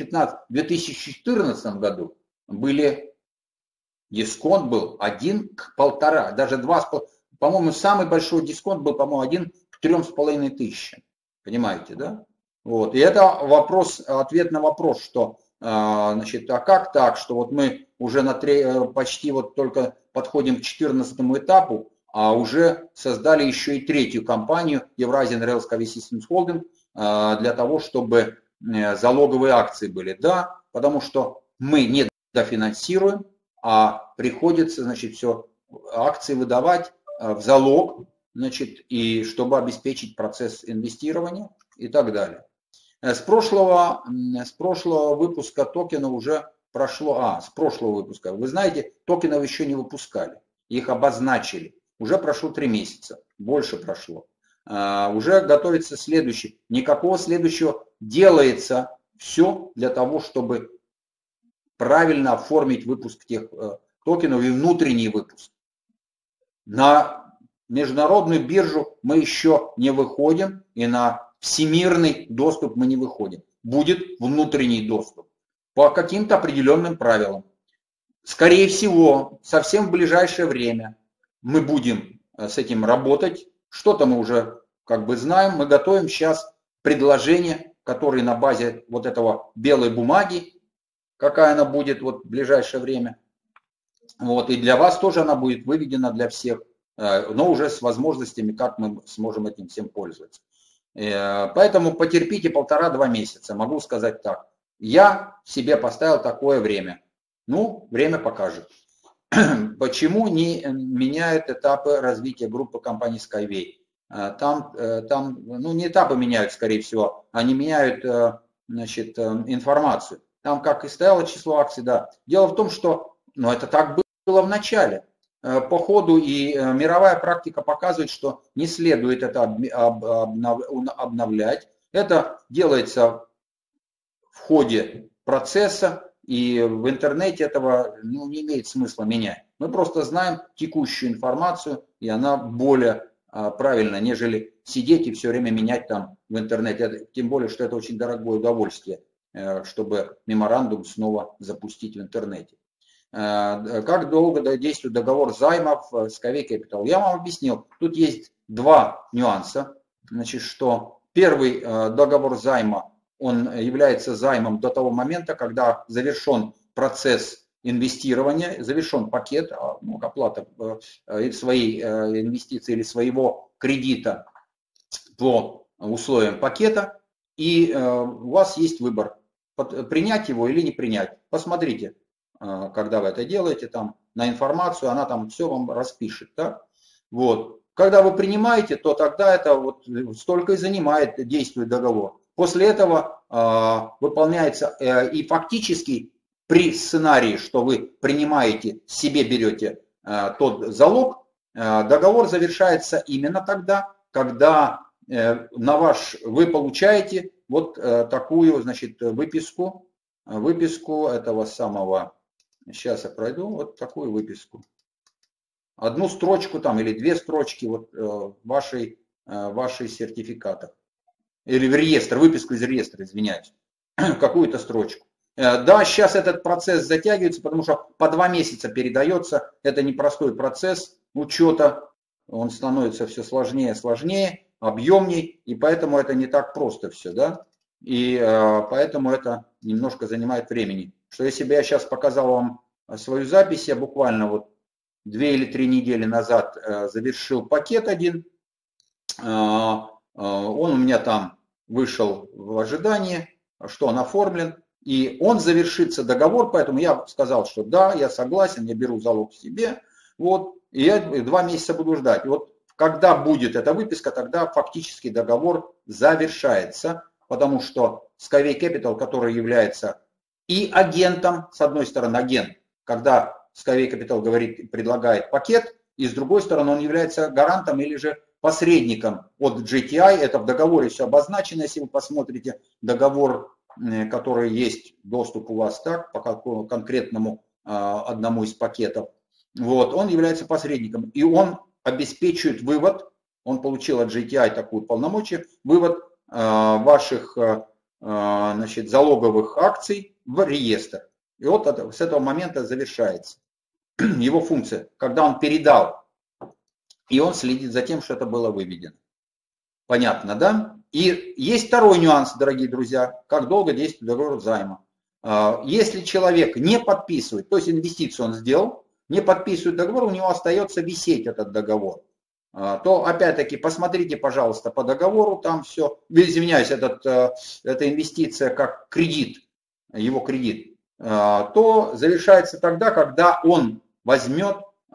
2014 году были, дисконт был 1 к 1,5, даже 2,5. По-моему, самый большой дисконт был, по-моему, 1 к 3,5 тысячам. Понимаете, да? Вот. И это вопрос, ответ на вопрос, что, значит, а как так, что вот мы уже почти вот только подходим к 14 этапу, а уже создали еще и 3-ю компанию, Eurasian Railsky Systems Holding, для того, чтобы залоговые акции были. Да, потому что мы не дофинансируем, а приходится, значит, все акции выдавать в залог, значит, и чтобы обеспечить процесс инвестирования и так далее. С прошлого выпуска токена уже прошло, с прошлого выпуска, вы знаете, токенов еще не выпускали, их обозначили. Уже прошло 3 месяца, больше прошло. Уже готовится следующий. Никакого следующего. Делается все для того, чтобы правильно оформить выпуск тех токенов и внутренний выпуск. На международную биржу мы еще не выходим, и на всемирный доступ мы не выходим. Будет внутренний доступ по каким-то определенным правилам. Скорее всего, совсем в ближайшее время мы будем с этим работать. Что-то мы уже как бы знаем. Мы готовим сейчас предложение, которое на базе вот этого белой бумаги, какая она будет вот в ближайшее время. Вот, и для вас тоже она будет выведена для всех, но уже с возможностями, как мы сможем этим всем пользоваться. Поэтому потерпите 1,5-2 месяца, могу сказать так. Я себе поставил такое время. Ну, время покажет. Почему не меняют этапы развития группы компании Skyway? Там ну, не этапы меняют, скорее всего, они меняют, значит, информацию. Там как и стояло число акций, да. Дело в том, что, ну, это так было в начале. По ходу и мировая практика показывает, что не следует это обновлять. Это делается в ходе процесса, и в интернете этого не имеет смысла менять. Мы просто знаем текущую информацию, и она более правильно, нежели сидеть и все время менять там в интернете. Тем более, что это очень дорогое удовольствие, чтобы меморандум снова запустить в интернете. Как долго действует договор займов Skyway Capital? Я вам объяснил. Тут есть два нюанса. Значит, что первый договор займа, он является займом до того момента, когда завершен процесс инвестирования, завершен пакет, оплата своей инвестиции или своего кредита по условиям пакета, и у вас есть выбор, принять его или не принять. Посмотрите, когда вы это делаете, там на информацию, она там все вам распишет. Да? Вот. Когда вы принимаете, то тогда это вот столько и занимает, действует договор. После этого выполняется и фактически при сценарии, что вы принимаете, себе берете тот залог, договор завершается именно тогда, когда вы получаете вот такую, значит, выписку этого самого, сейчас я пройду, вот такую выписку. Одну строчку там или две строчки вот вашей сертификата. Или в реестр, выписку из реестра, извиняюсь, какую-то строчку. Да, сейчас этот процесс затягивается, потому что по 2 месяца передается. Это непростой процесс учета, он становится все сложнее, объемнее, и поэтому это не так просто все, да. И поэтому это немножко занимает времени. Что если бы я сейчас показал вам свою запись, я буквально вот 2 или 3 недели назад завершил пакет один, он у меня там вышел в ожидании, что он оформлен, и он завершится договор, поэтому я сказал, что да, я согласен, я беру залог себе, вот, и я 2 месяца буду ждать. И вот когда будет эта выписка, тогда фактически договор завершается, потому что Skyway Capital, который является и агентом, с одной стороны агент, когда Skyway Capital предлагает пакет, и с другой стороны он является гарантом или же посредником от GTI. Это в договоре все обозначено, если вы посмотрите договор, который есть, доступ у вас так, по какому конкретному одному из пакетов. Вот, он является посредником, и он обеспечивает вывод, он получил от GTI такую полномочия, вывод ваших, значит, залоговых акций в реестр. И вот с этого момента завершается его функция, когда он передал, и он следит за тем, что это было выведено. Понятно, да? И есть второй нюанс, дорогие друзья, как долго действует договор займа. Если человек не подписывает, то есть инвестицию он сделал, не подписывает договор, у него остается висеть этот договор. То опять-таки посмотрите, пожалуйста, по договору, там все, извиняюсь, эта инвестиция как кредит, его кредит, то завершается тогда, когда он возьмет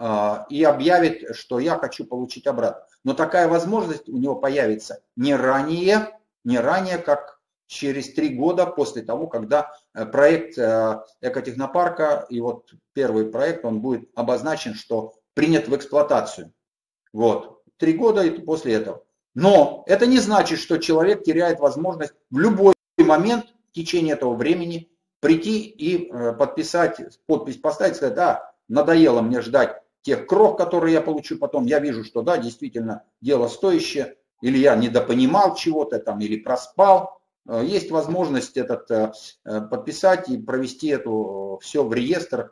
и объявит, что я хочу получить обратно. Но такая возможность у него появится не ранее, как через 3 года после того, когда проект экотехнопарка, и вот первый проект, он будет обозначен, что принят в эксплуатацию. Вот, 3 года и после этого. Но это не значит, что человек теряет возможность в любой момент в течение этого времени прийти и подписать, подпись поставить, сказать, да, надоело мне ждать тех крох, которые я получу потом, я вижу, что да, действительно дело стоящее, или я недопонимал чего-то там, или проспал. Есть возможность подписать и провести это все в реестр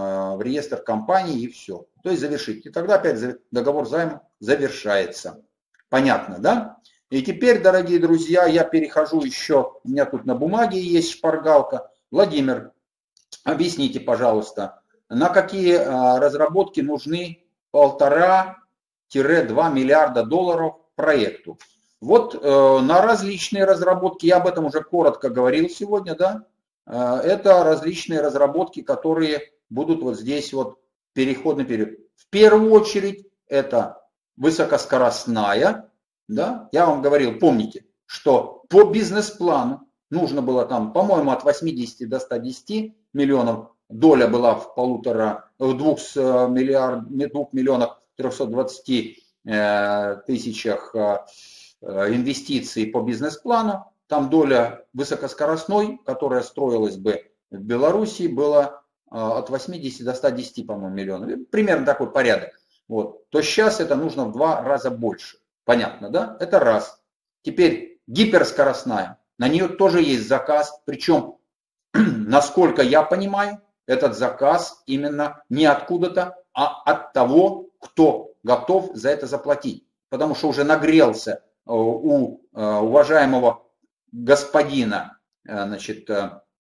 компании и все. То есть завершить. И тогда опять договор займа завершается. Понятно, да? И теперь, дорогие друзья, я перехожу еще, у меня тут на бумаге есть шпаргалка. Владимир, объясните, пожалуйста, на какие разработки нужны 1,5-2 миллиарда долларов проекту? Вот на различные разработки, я об этом уже коротко говорил сегодня, да, это различные разработки, которые будут вот здесь вот переходный период. В первую очередь это высокоскоростная, да, я вам говорил, помните, что по бизнес-плану нужно было там, по-моему, от 80 до 110 миллионов, доля была в 2 миллионах 320 тысячах инвестиций по бизнес-плану. Там доля высокоскоростной, которая строилась бы в Беларуси, была от 80 до 110, по-моему, миллионов. Примерно такой порядок. Вот. То сейчас это нужно в 2 раза больше. Понятно, да? Это раз. Теперь гиперскоростная. На нее тоже есть заказ. Причем, насколько я понимаю, этот заказ именно не откуда-то, а от того, кто готов за это заплатить. Потому что уже нагрелся у уважаемого господина, значит,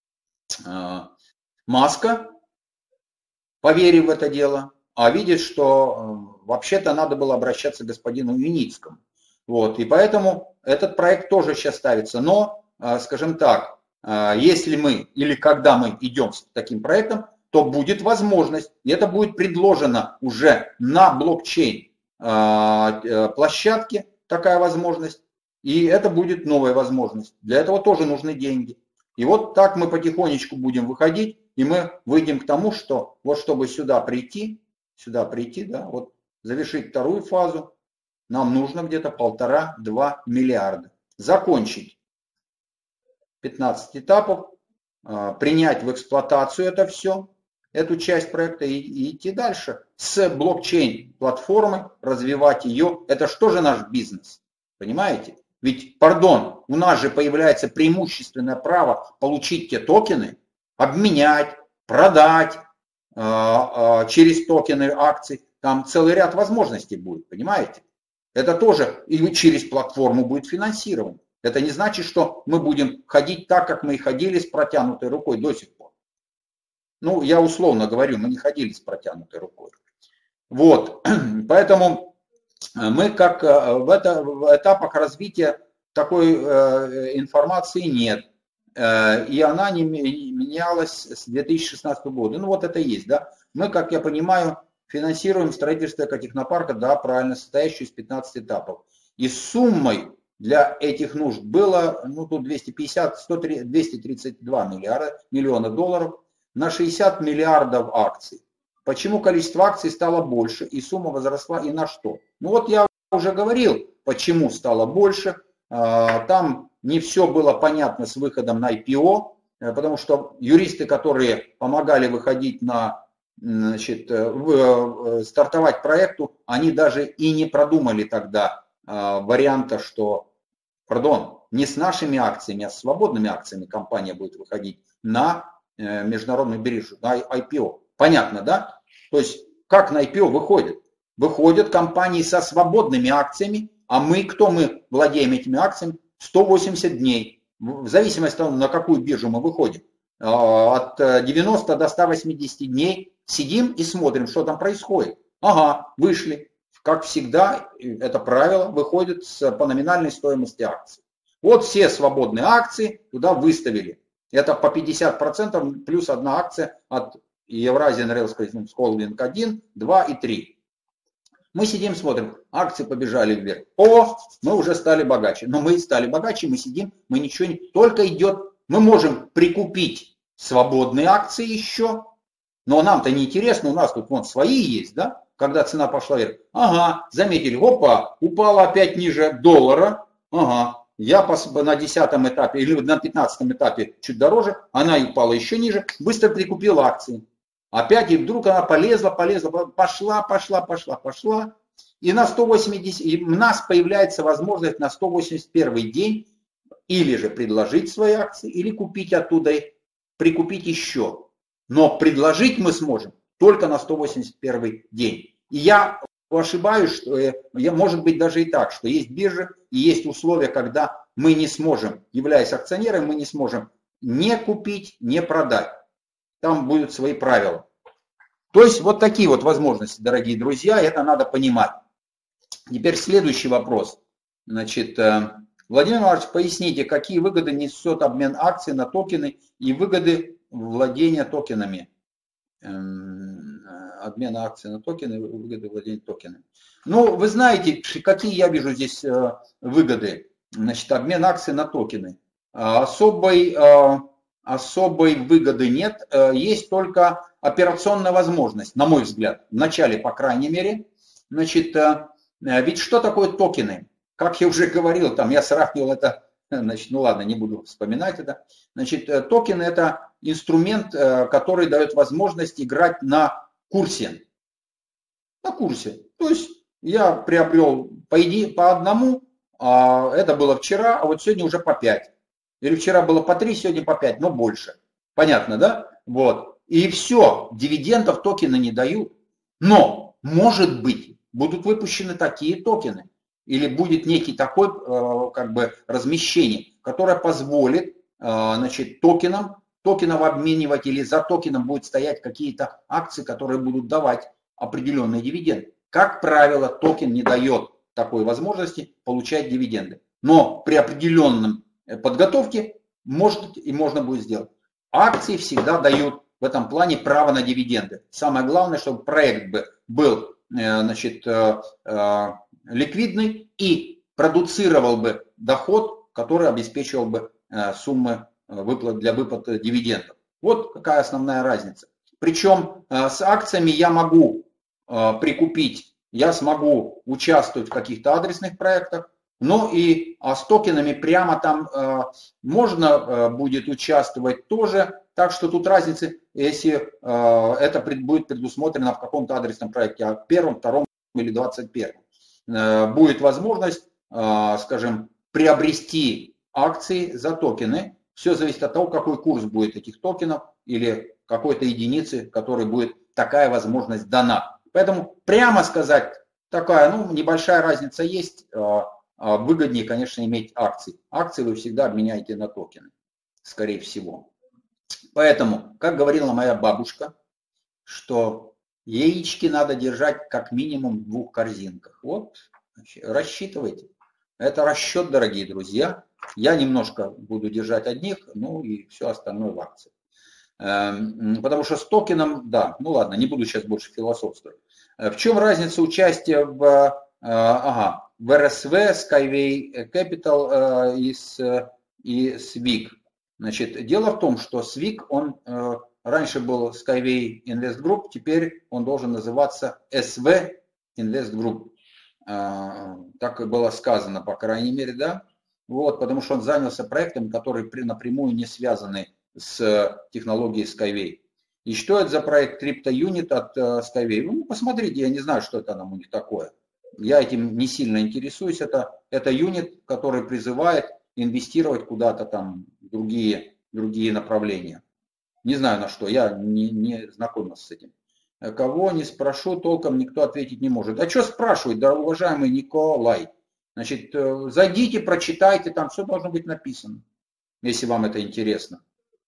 Маска, поверив в это дело, а видит, что вообще-то надо было обращаться к господину Юницкому. Вот, и поэтому этот проект тоже сейчас ставится. Но, скажем так, если мы или когда мы идем с таким проектом, то будет возможность, и это будет предложено уже на блокчейн площадке, такая возможность, и это будет новая возможность. Для этого тоже нужны деньги. И вот так мы потихонечку будем выходить, и мы выйдем к тому, что вот чтобы сюда прийти, да, вот завершить вторую фазу, нам нужно где-то 1,5-2 миллиарда. Закончить 15 этапов, принять в эксплуатацию это все, эту часть проекта и идти дальше. С блокчейн-платформы развивать ее. Это что же наш бизнес? Понимаете? Ведь, пардон, у нас же появляется преимущественное право получить те токены, обменять, продать через токены акций. Там целый ряд возможностей будет, понимаете? Это тоже и через платформу будет финансирование. Это не значит, что мы будем ходить так, как мы и ходили с протянутой рукой до сих пор. Ну, я условно говорю, мы не ходили с протянутой рукой. Вот, поэтому мы как в этапах развития такой информации нет. И она не менялась с 2016 года. Ну, вот это есть, да. Мы, как я понимаю, финансируем строительство экотехнопарка, да, правильно, состоящую из 15 этапов. И суммой для этих нужд было, ну, тут 232 миллиона долларов на 60 миллиардов акций. Почему количество акций стало больше и сумма возросла и на что? Ну вот я уже говорил, почему стало больше. Там не все было понятно с выходом на IPO, потому что юристы, которые помогали выходить на, значит, стартовать проекту, они даже и не продумали тогда варианта, что, пардон, не с нашими акциями, а с свободными акциями компания будет выходить на международную биржу, на IPO. Понятно, да? То есть, как на IPO выходит? Выходят компании со свободными акциями, а мы, кто мы владеем этими акциями, 180 дней. В зависимости от того, на какую биржу мы выходим. От 90 до 180 дней сидим и смотрим, что там происходит. Ага, вышли. Как всегда, это правило выходит по номинальной стоимости акций. Вот все свободные акции туда выставили. Это по 50% плюс одна акция от Eurasian Railways Holding 1, 2 и 3. Мы сидим, смотрим, акции побежали вверх. О, мы уже стали богаче. Но мы стали богаче, мы сидим, мы ничего не... Только идет, мы можем прикупить свободные акции еще, но нам-то не интересно, у нас тут вон свои есть, да? Когда цена пошла вверх. Ага, заметили, опа, упала опять ниже доллара. Ага, я на 10-м этапе или на 15-м этапе чуть дороже, она упала еще ниже, быстро прикупил акции. Опять и вдруг она полезла, пошла. И на 180, и у нас появляется возможность на 181 день или же предложить свои акции, или купить оттуда, прикупить еще. Но предложить мы сможем только на 181 день. И я ошибаюсь, что может быть даже и так, что есть биржи и есть условия, когда мы не сможем, являясь акционером, мы не сможем не купить, не продать. Там будут свои правила. То есть вот такие вот возможности, дорогие друзья, это надо понимать. Теперь следующий вопрос. Значит, Владимир Иванович, поясните, какие выгоды несет обмен акций на токены и выгоды владения токенами? Обмен акций на токены, выгоды владения токенами. Ну, вы знаете, какие я вижу здесь выгоды. Значит, обмен акций на токены. Особой выгоды нет, есть только операционная возможность, на мой взгляд, в начале, по крайней мере. Значит, ведь что такое токены? Как я уже говорил, там я сравнивал это, значит, ну ладно, не буду вспоминать это. Значит, токены это инструмент, который дает возможность играть на курсе. На курсе. То есть я приобрел по одному, это было вчера, а вот сегодня уже по 5. Или вчера было по 3, сегодня по 5, но больше. Понятно, да? Вот. И все, дивидендов токены не дают. Но, может быть, будут выпущены такие токены. Или будет некий такой как бы размещение, которое позволит, значит, токенам обменивать, или за токеном будут стоять какие-то акции, которые будут давать определенные дивиденды. Как правило, токен не дает такой возможности получать дивиденды. Но при определенном подготовке можно будет сделать. Акции всегда дают в этом плане право на дивиденды. Самое главное, чтобы проект был, значит, ликвидный и продуцировал бы доход, который обеспечивал бы суммы выплат для выплаты дивидендов. Вот какая основная разница. Причем с акциями я могу прикупить, я смогу участвовать в каких-то адресных проектах, но и с токенами прямо там можно будет участвовать тоже. Так что тут разница, если это будет предусмотрено в каком-то адресном проекте, а первом, втором или 21. Будет возможность, скажем, приобрести акции за токены. Все зависит от того, какой курс будет этих токенов или какой-то единицы, которой будет такая возможность дана. Поэтому прямо сказать, такая, ну, небольшая разница есть, выгоднее, конечно, иметь акции. Акции вы всегда обменяете на токены, скорее всего. Поэтому, как говорила моя бабушка, что яички надо держать как минимум в 2 корзинках. Вот, рассчитывайте. Это расчет, дорогие друзья. Я немножко буду держать одних, ну и все остальное в акции. Потому что с токеном, да, ну ладно, не буду сейчас больше философствовать. В чем разница участия в РСВ, Skyway Capital и SWIG? Значит, дело в том, что SWIG, он раньше был Skyway Invest Group, теперь он должен называться SV Invest Group. Так и было сказано, по крайней мере, да? Вот, потому что он занялся проектом, который напрямую не связаны с технологией Skyway. И что это за проект Crypto Unit от Skyway? Ну, посмотрите, я не знаю, что это там у них такое. Я этим не сильно интересуюсь. Это юнит, который призывает инвестировать куда-то там в другие направления. Не знаю на что, я не знаком с этим. Кого не спрошу, толком никто ответить не может. А что спрашивать, да, уважаемый Николай? Значит, зайдите, прочитайте, там все должно быть написано, если вам это интересно.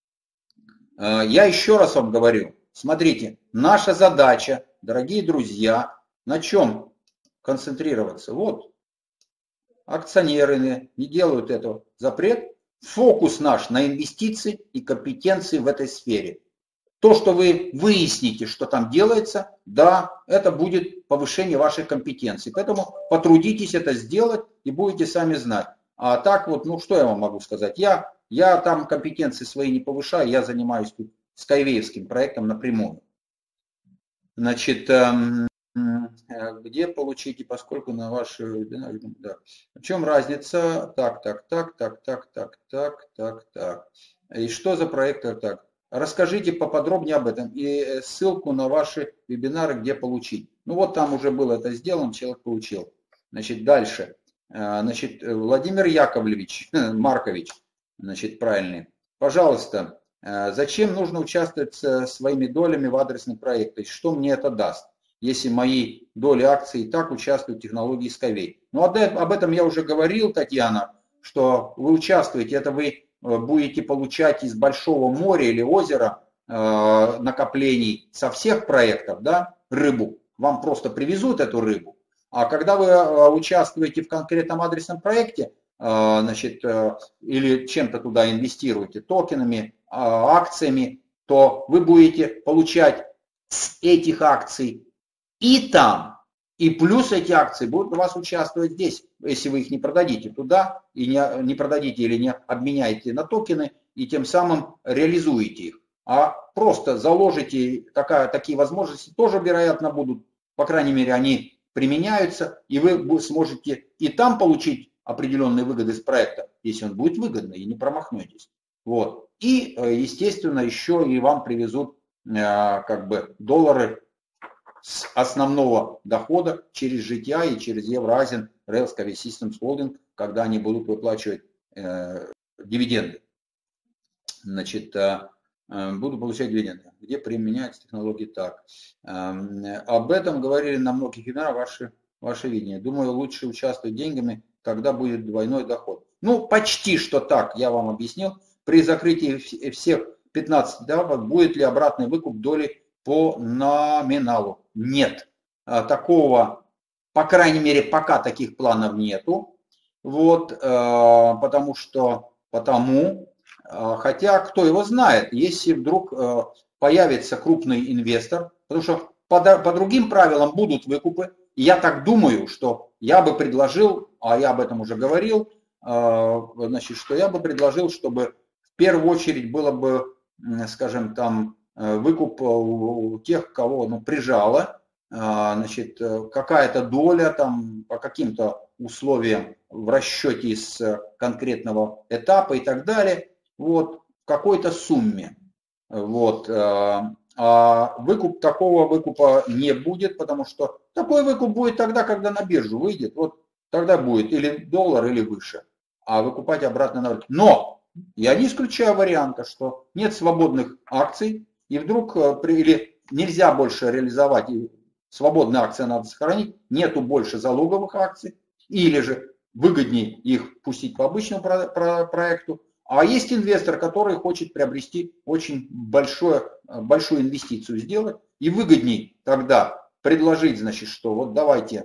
Я еще раз вам говорю, смотрите, наша задача, дорогие друзья, на чем концентрироваться? Вот, акционеры не делают этого. Запрет. Фокус наш на инвестиции и компетенции в этой сфере. То, что вы выясните, что там делается, да, это будет повышение вашей компетенции. Поэтому потрудитесь это сделать и будете сами знать. А так вот, ну что я вам могу сказать? Я там компетенции свои не повышаю, я занимаюсь тут скайвеевским проектом напрямую. Значит, где получите, поскольку на ваши... Да. В чем разница? Так. И что за проект? Так. Расскажите поподробнее об этом и ссылку на ваши вебинары, где получить. Ну вот там уже было это сделано, человек получил. Значит, дальше. Значит, Владимир Яковлевич, Маркович, значит, правильный. Пожалуйста, зачем нужно участвовать своими долями в адресном проекте? Что мне это даст, если мои доли акций и так участвуют в технологии Skyway? Ну, об этом я уже говорил, Татьяна, что вы участвуете, это вы будете получать из большого моря или озера накоплений со всех проектов, да, рыбу. Вам просто привезут эту рыбу, А когда вы участвуете в конкретном адресном проекте, значит, или чем-то туда инвестируете, токенами, акциями, то вы будете получать с этих акций и там, и плюс эти акции будут у вас участвовать здесь, если вы их не продадите туда, и не продадите или не обменяете на токены, и тем самым реализуете их. А просто заложите такие возможности, тоже, вероятно, будут, по крайней мере, они применяются, и вы сможете и там получить определенные выгоды с проекта, если он будет выгодный, и не промахнетесь. Вот. И, естественно, еще и вам привезут как бы доллары с основного дохода через GTI и через Евразиан Railsky Systems Holding, когда они будут выплачивать дивиденды. Значит, буду получать дивиденды. Где применяются технологии так? Об этом говорили на многих вебинарах ваше видение. Думаю, лучше участвовать деньгами, когда будет двойной доход. Ну, почти что так, я вам объяснил. При закрытии всех 15 этапов будет ли обратный выкуп доли по номиналу? Нет. Такого, по крайней мере, пока таких планов нету. Вот, хотя, кто его знает, если вдруг появится крупный инвестор, потому что по другим правилам будут выкупы, и я так думаю, что я бы предложил, а я об этом уже говорил, значит, что я бы предложил, чтобы в первую очередь было бы, скажем, там выкуп у тех, кого прижало, значит, какая-то доля там по каким-то условиям в расчете с конкретного этапа и так далее, вот, в какой-то сумме. Вот. А такого выкупа не будет, потому что такой выкуп будет тогда, когда на биржу выйдет. Вот тогда будет или доллар, или выше. А выкупать обратно на рынке. Но я не исключаю варианта, что нет свободных акций, и вдруг или нельзя больше реализовать, свободные акции надо сохранить, нету больше залоговых акций, или же выгоднее их пустить по обычному проекту. А есть инвестор, который хочет приобрести очень большую инвестицию сделать, и выгоднее тогда предложить, значит, что вот давайте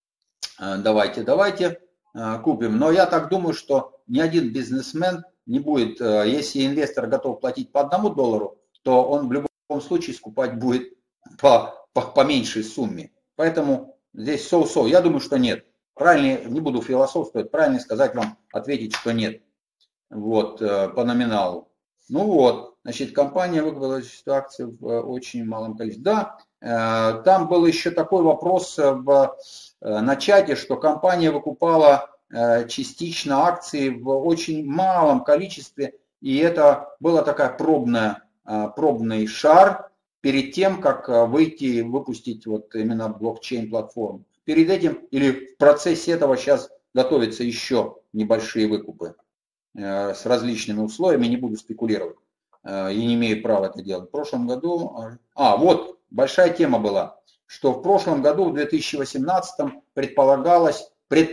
купим. Но я так думаю, что ни один бизнесмен не будет, если инвестор готов платить по $1, то он в любом случае скупать будет по меньшей сумме. Поэтому здесь so-so. Я думаю, что нет. Правильно, не буду философствовать, правильно сказать вам, ответить, что нет. Вот, по номиналу. Ну вот, значит, компания выкупила акции в очень малом количестве. Да, там был еще такой вопрос на чате, что компания выкупала частично акции в очень малом количестве, и это была такая пробный шар перед тем, как выйти и выпустить вот именно блокчейн-платформу. Перед этим или в процессе этого сейчас готовятся еще небольшие выкупы с различными условиями, не буду спекулировать и не имею права это делать. В прошлом году, вот большая тема была, что в прошлом году, в 2018, предполагалось,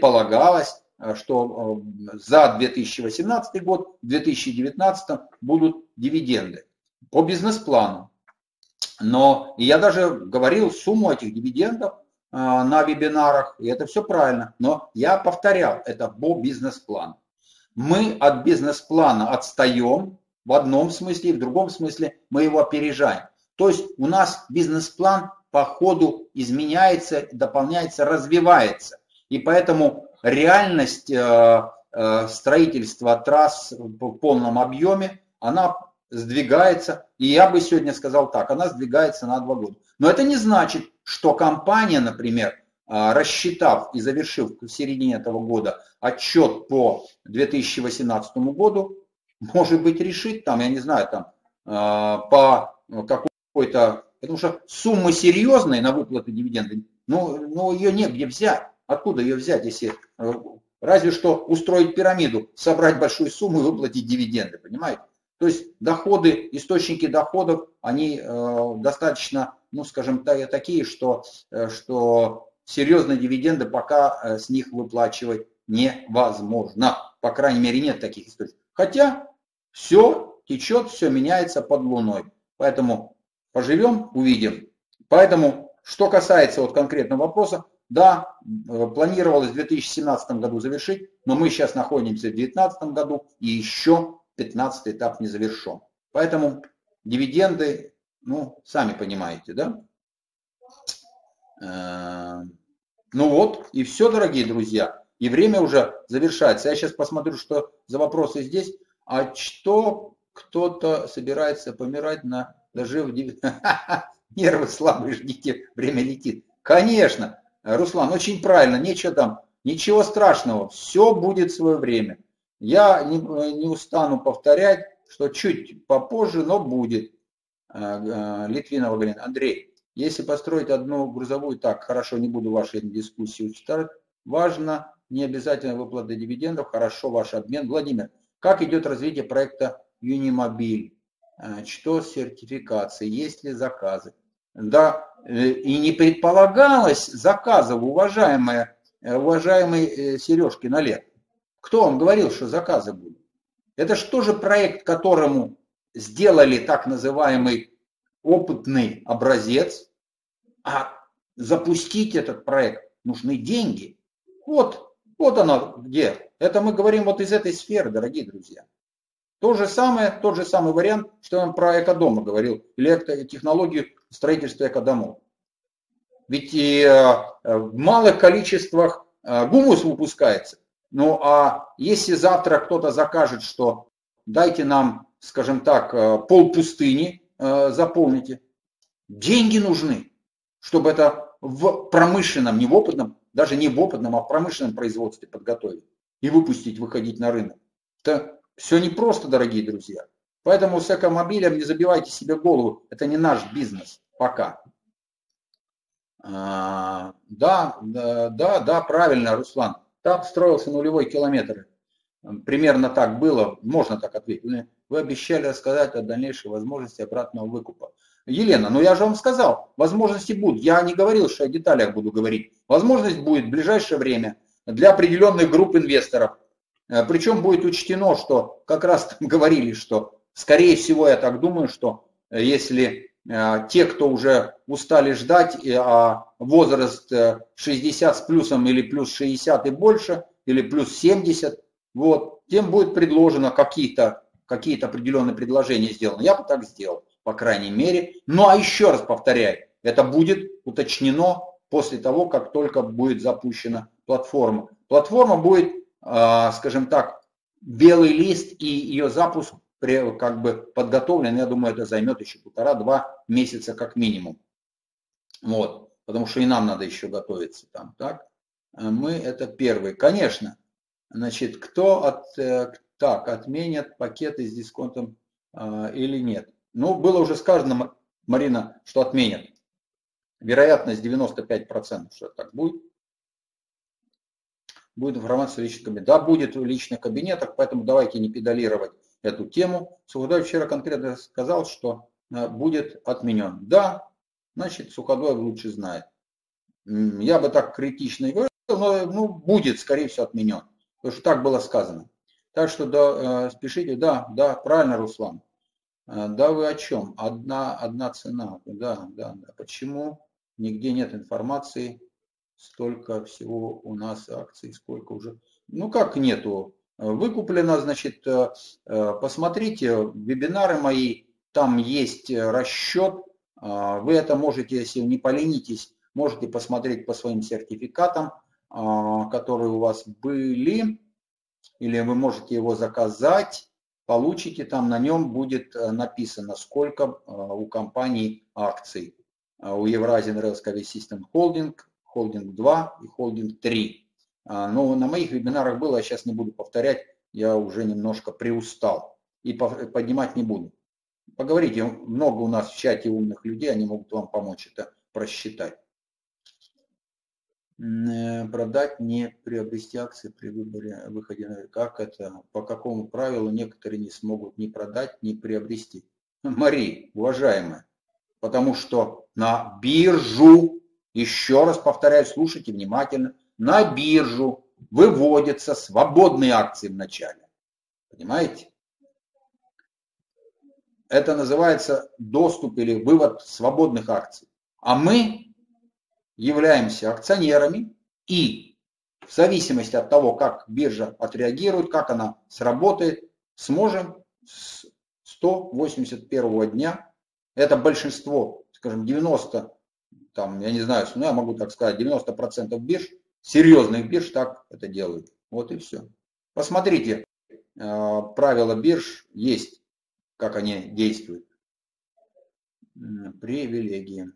что за 2018 год, в 2019 будут дивиденды по бизнес-плану. Но я даже говорил сумму этих дивидендов на вебинарах, и это все правильно. Но я повторял, это по бизнес-плану. Мы от бизнес-плана отстаем в одном смысле, и в другом смысле мы его опережаем. То есть у нас бизнес-план по ходу изменяется, дополняется, развивается. И поэтому реальность строительства трасс в полном объеме, она сдвигается. И я бы сегодня сказал так, она сдвигается на 2 года. Но это не значит, что компания, например, рассчитав и завершив в середине этого года отчет по 2018 году, может быть, решит там, я не знаю, там по какой-то, потому что суммы серьезные на выплаты дивидендов, но ее негде взять. Откуда ее взять, если разве что устроить пирамиду, собрать большую сумму и выплатить дивиденды, понимаете? То есть доходы, источники доходов, они достаточно, скажем, такие, что серьезные дивиденды пока с них выплачивать невозможно. По крайней мере, нет таких источников. Хотя все течет, все меняется под луной. Поэтому поживем, увидим. Поэтому, что касается вот конкретного вопроса, Да, планировалось в 2017 году завершить, но мы сейчас находимся в 2019 году и еще 15 этап не завершен. Поэтому дивиденды, ну, сами понимаете, да? Ну вот, и все, дорогие друзья. И время уже завершается. Я сейчас посмотрю, что за вопросы здесь. А что кто-то собирается помирать на дожив? Нервы слабые, ждите, время летит. Конечно, Руслан, очень правильно, ничего страшного, все будет в свое время. Я не устану повторять, что чуть попозже, но будет. Литвинова говорит, Андрей, если построить одну грузовую, так, хорошо, не буду вашей дискуссии читать, важно, не обязательно выплата дивидендов, хорошо, ваш обмен. Владимир, как идет развитие проекта Юнимобиль? Что с сертификацией, есть ли заказы? Да, и не предполагалось заказов, уважаемый Сережкин Олег. Кто вам говорил, что заказы будут? Это что же проект, которому сделали так называемый опытный образец, а запустить этот проект нужны деньги. Вот оно где. Это мы говорим вот из этой сферы, дорогие друзья. Тот же самый вариант, что я вам про экодомы говорил, или технологию строительства экодомов. Ведь и в малых количествах гумус выпускается. Ну а если завтра кто-то закажет, что дайте нам, скажем так, полпустыни, заполните. Деньги нужны, чтобы это в промышленном, не в опытном, даже не в опытном, а в промышленном производстве подготовить и выпустить, выходить на рынок. Это все непросто, дорогие друзья. Поэтому с экомобилем не забивайте себе голову. Это не наш бизнес пока. Да, правильно, Руслан. Так строился нулевой километр. Примерно так было, можно так ответить. Вы обещали рассказать о дальнейшей возможности обратного выкупа. Елена, ну я же вам сказал, возможности будут. Я не говорил, что я о деталях буду говорить. Возможность будет в ближайшее время для определенных групп инвесторов. Причем будет учтено, что как раз там говорили, что скорее всего, я так думаю, что если те, кто уже устали ждать, а возраст 60 с плюсом или плюс 60 и больше, или плюс 70, вот, тем будет предложено какие-то определенные предложения сделаны. Я бы так сделал, по крайней мере. Ну а еще раз повторяю, это будет уточнено после того, как только будет запущена платформа. Платформа будет, скажем так, белый лист, и ее запуск как бы подготовлен. Я думаю, это займет еще 1,5-2 месяца как минимум. Вот, потому что и нам надо еще готовиться там, так? Мы это первые. Конечно, значит, отменят пакеты с дисконтом или нет? Ну, было уже сказано, Марина, что отменят. Вероятность 95%, что так будет. Будет информация в личных кабинетах. Да, будет в личных кабинетах, поэтому давайте не педалировать эту тему. Суходоев вчера конкретно сказал, что будет отменен. Да, значит, Суходоев лучше знает. Я бы так критично и говорил, но будет, скорее всего, отменен. Потому что так было сказано. Так что да, спешите. Да, правильно, Руслан. Да вы о чем? Одна цена. Да. Почему нигде нет информации? Столько всего у нас акций, сколько уже. Ну как нету? Выкуплено, значит, посмотрите вебинары мои, там есть расчет. Вы это можете, если не поленитесь, можете посмотреть по своим сертификатам, которые у вас были. Или вы можете его заказать, получите, там на нем будет написано, сколько у компании акций. У Eurasian Railsky System Holding, Holding 2 и Holding 3. Но на моих вебинарах было, я сейчас не буду повторять, я уже немножко приустал и поднимать не буду. Поговорите, много у нас в чате умных людей, они могут вам помочь это просчитать. Продать, не приобрести акции при выходе. Как это? По какому правилу некоторые не смогут ни продать, ни приобрести? Мария, уважаемая, потому что на биржу, еще раз повторяю, слушайте внимательно, на биржу выводятся свободные акции в начале. Понимаете? Это называется доступ или вывод свободных акций. А мы являемся акционерами и в зависимости от того, как биржа отреагирует, как она сработает, сможем с 181 дня, это большинство, скажем, 90, там, я не знаю, я могу так сказать, 90% бирж, серьезных бирж так это делают. Вот и все. Посмотрите, правила бирж есть, как они действуют. Привилегии.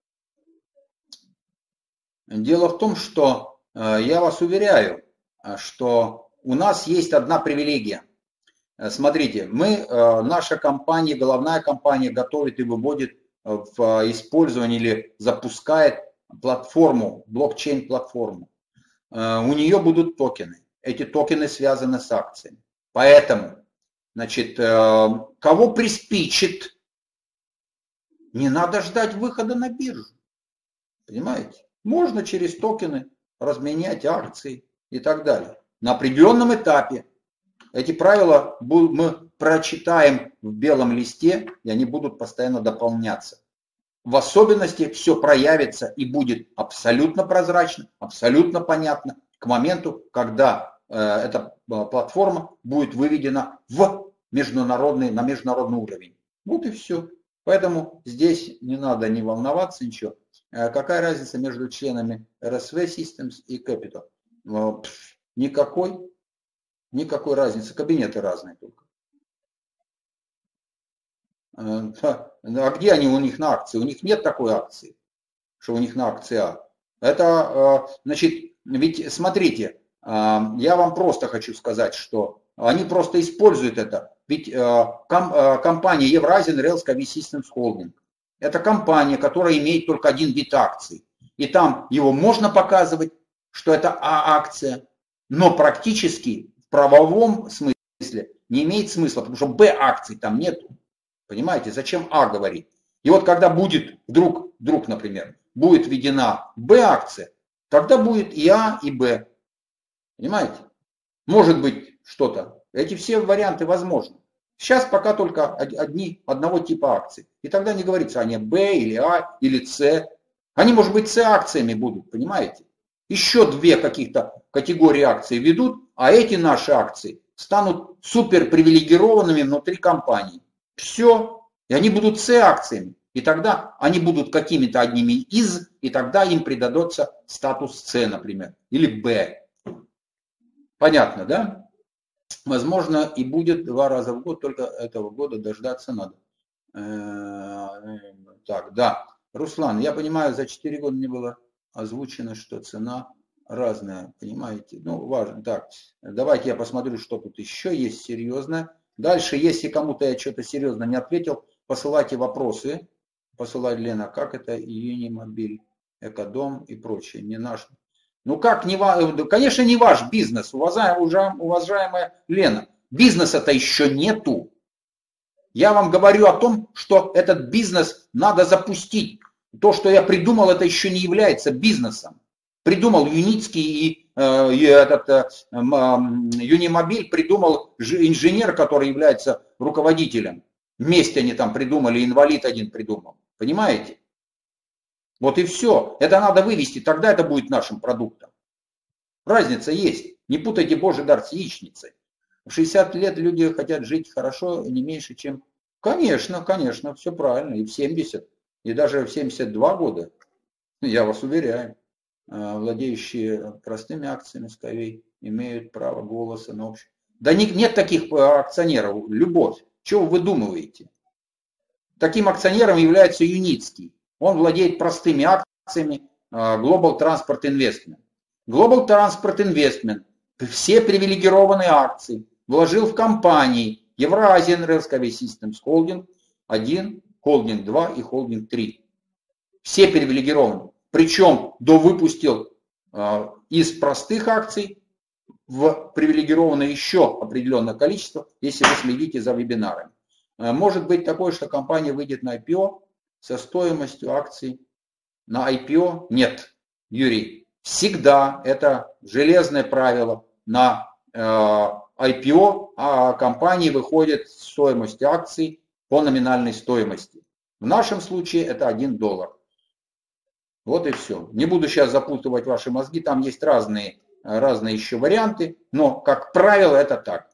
Дело в том, что я вас уверяю, что у нас есть одна привилегия. Смотрите, наша компания, головная компания готовит и выводит в использование или запускает платформу, блокчейн-платформу. У нее будут токены. Эти токены связаны с акциями. Поэтому, значит, кого приспичит, не надо ждать выхода на биржу. Понимаете? Можно через токены разменять акции и так далее. На определенном этапе эти правила мы прочитаем в белом листе, и они будут постоянно дополняться. В особенности все проявится и будет абсолютно прозрачно, абсолютно понятно к моменту, когда эта платформа будет выведена на международный уровень. Вот и все. Поэтому здесь не надо не волноваться, ничего. Какая разница между членами RSV Systems и Capital? Никакой разницы. Кабинеты разные только. А где они у них на акции? У них нет такой акции, что у них на акции А. Это, значит, ведь смотрите, я вам просто хочу сказать, что они просто используют это. Ведь компания Eurasian Railsky Systems Holding – это компания, которая имеет только один вид акций. И там его можно показывать, что это А-акция, но практически в правовом смысле не имеет смысла, потому что Б-акций там нету. Понимаете, зачем А говорить? И вот когда будет вдруг, например, будет введена Б-акция, тогда будет и А, и Б. Понимаете? Может быть что-то. Эти все варианты возможны. Сейчас пока только одного типа акций. И тогда не говорится, они Б или А или С. Они, может быть, С акциями будут, понимаете? Еще две каких-то категории акций ведут, а эти наши акции станут супер привилегированными внутри компании. Все. И они будут С акциями. И тогда они будут какими-то одними из, и тогда им придадется статус С, например, или Б. Понятно, да? Возможно, и будет 2 раза в год, только этого года дождаться надо. Так, да. Руслан, я понимаю, за 4 года не было озвучено, что цена разная, понимаете? Ну, важно. Так, давайте я посмотрю, что тут еще есть серьезное. Дальше, если кому-то я что-то серьезно не ответил, посылайте вопросы. Посылай, Лена, как это Юнимобиль, Экодом и прочее, не наш. Ну как, конечно, не ваш бизнес, уважаемая Лена. Бизнеса-то еще нету. Я вам говорю о том, что этот бизнес надо запустить. То, что я придумал, это еще не является бизнесом. Придумал Юницкий и Юнимобиль придумал инженер, который является руководителем. Вместе они там придумали, инвалид один придумал. Понимаете? Вот и все. Это надо вывести, тогда это будет нашим продуктом. Разница есть. Не путайте Божий дар с яичницей. В 60 лет люди хотят жить хорошо, не меньше, чем... Конечно, все правильно. И в 70, и даже в 72 года, я вас уверяю, владеющие простыми акциями Skyway имеют право голоса на общем. Да нет таких акционеров. Любовь. Чего вы выдумываете? Таким акционером является Юницкий. Он владеет простыми акциями Global Transport Investment. Global Transport Investment все привилегированные акции вложил в компании Eurasian Railsky Systems Holding 1, Holding 2 и Holding 3. Все привилегированы. Причем довыпустил из простых акций в привилегированное еще определенное количество, если вы следите за вебинарами. Может быть такое, что компания выйдет на IPO со стоимостью акций. На IPO нет, Юрий. Всегда это железное правило. На IPO компании выходит стоимость акций по номинальной стоимости. В нашем случае это $1. Вот и все. Не буду сейчас запутывать ваши мозги, там есть разные еще варианты, но, как правило, это так.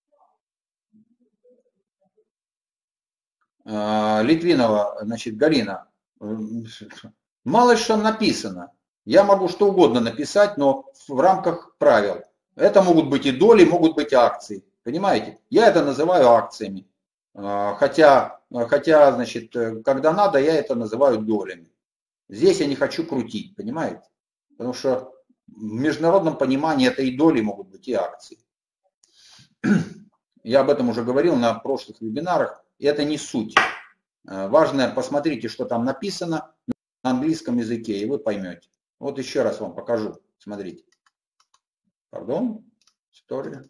Литвинова, значит, Галина, мало что написано. Я могу что угодно написать, но в рамках правил. Это могут быть и доли, могут быть акции. Понимаете? Я это называю акциями. Хотя, значит, когда надо, я это называю долями. Здесь я не хочу крутить, понимаете? Потому что в международном понимании это и доли могут быть, и акции. Я об этом уже говорил на прошлых вебинарах. И это не суть. Важно, посмотрите, что там написано на английском языке, и вы поймете. Вот еще раз вам покажу. Смотрите. Пардон. История.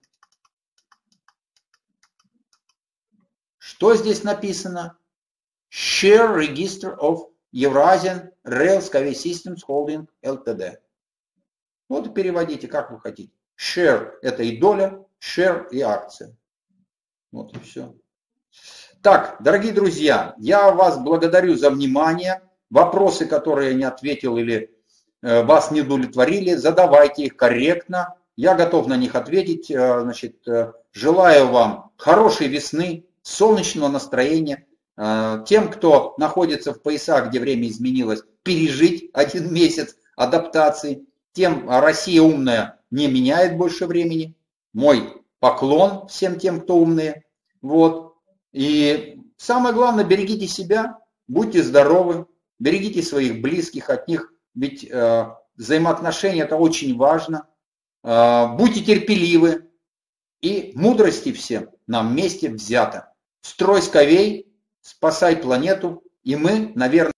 Что здесь написано? Share Register of Eurasian Railway Systems Holding Ltd. Вот и переводите, как вы хотите. Share – это и доля, share – и акция. Вот и все. Так, дорогие друзья, я вас благодарю за внимание. Вопросы, которые я не ответил или вас не удовлетворили, задавайте их корректно. Я готов на них ответить. Значит, желаю вам хорошей весны, солнечного настроения. Тем, кто находится в поясах, где время изменилось, пережить 1 месяц адаптации. Тем Россия умная не меняет больше времени. Мой поклон всем тем, кто умные. Вот. И самое главное, берегите себя, будьте здоровы, берегите своих близких от них, ведь взаимоотношения это очень важно. Будьте терпеливы, и мудрости всем нам вместе взято. Строй сковей, спасай планету, и мы, наверное,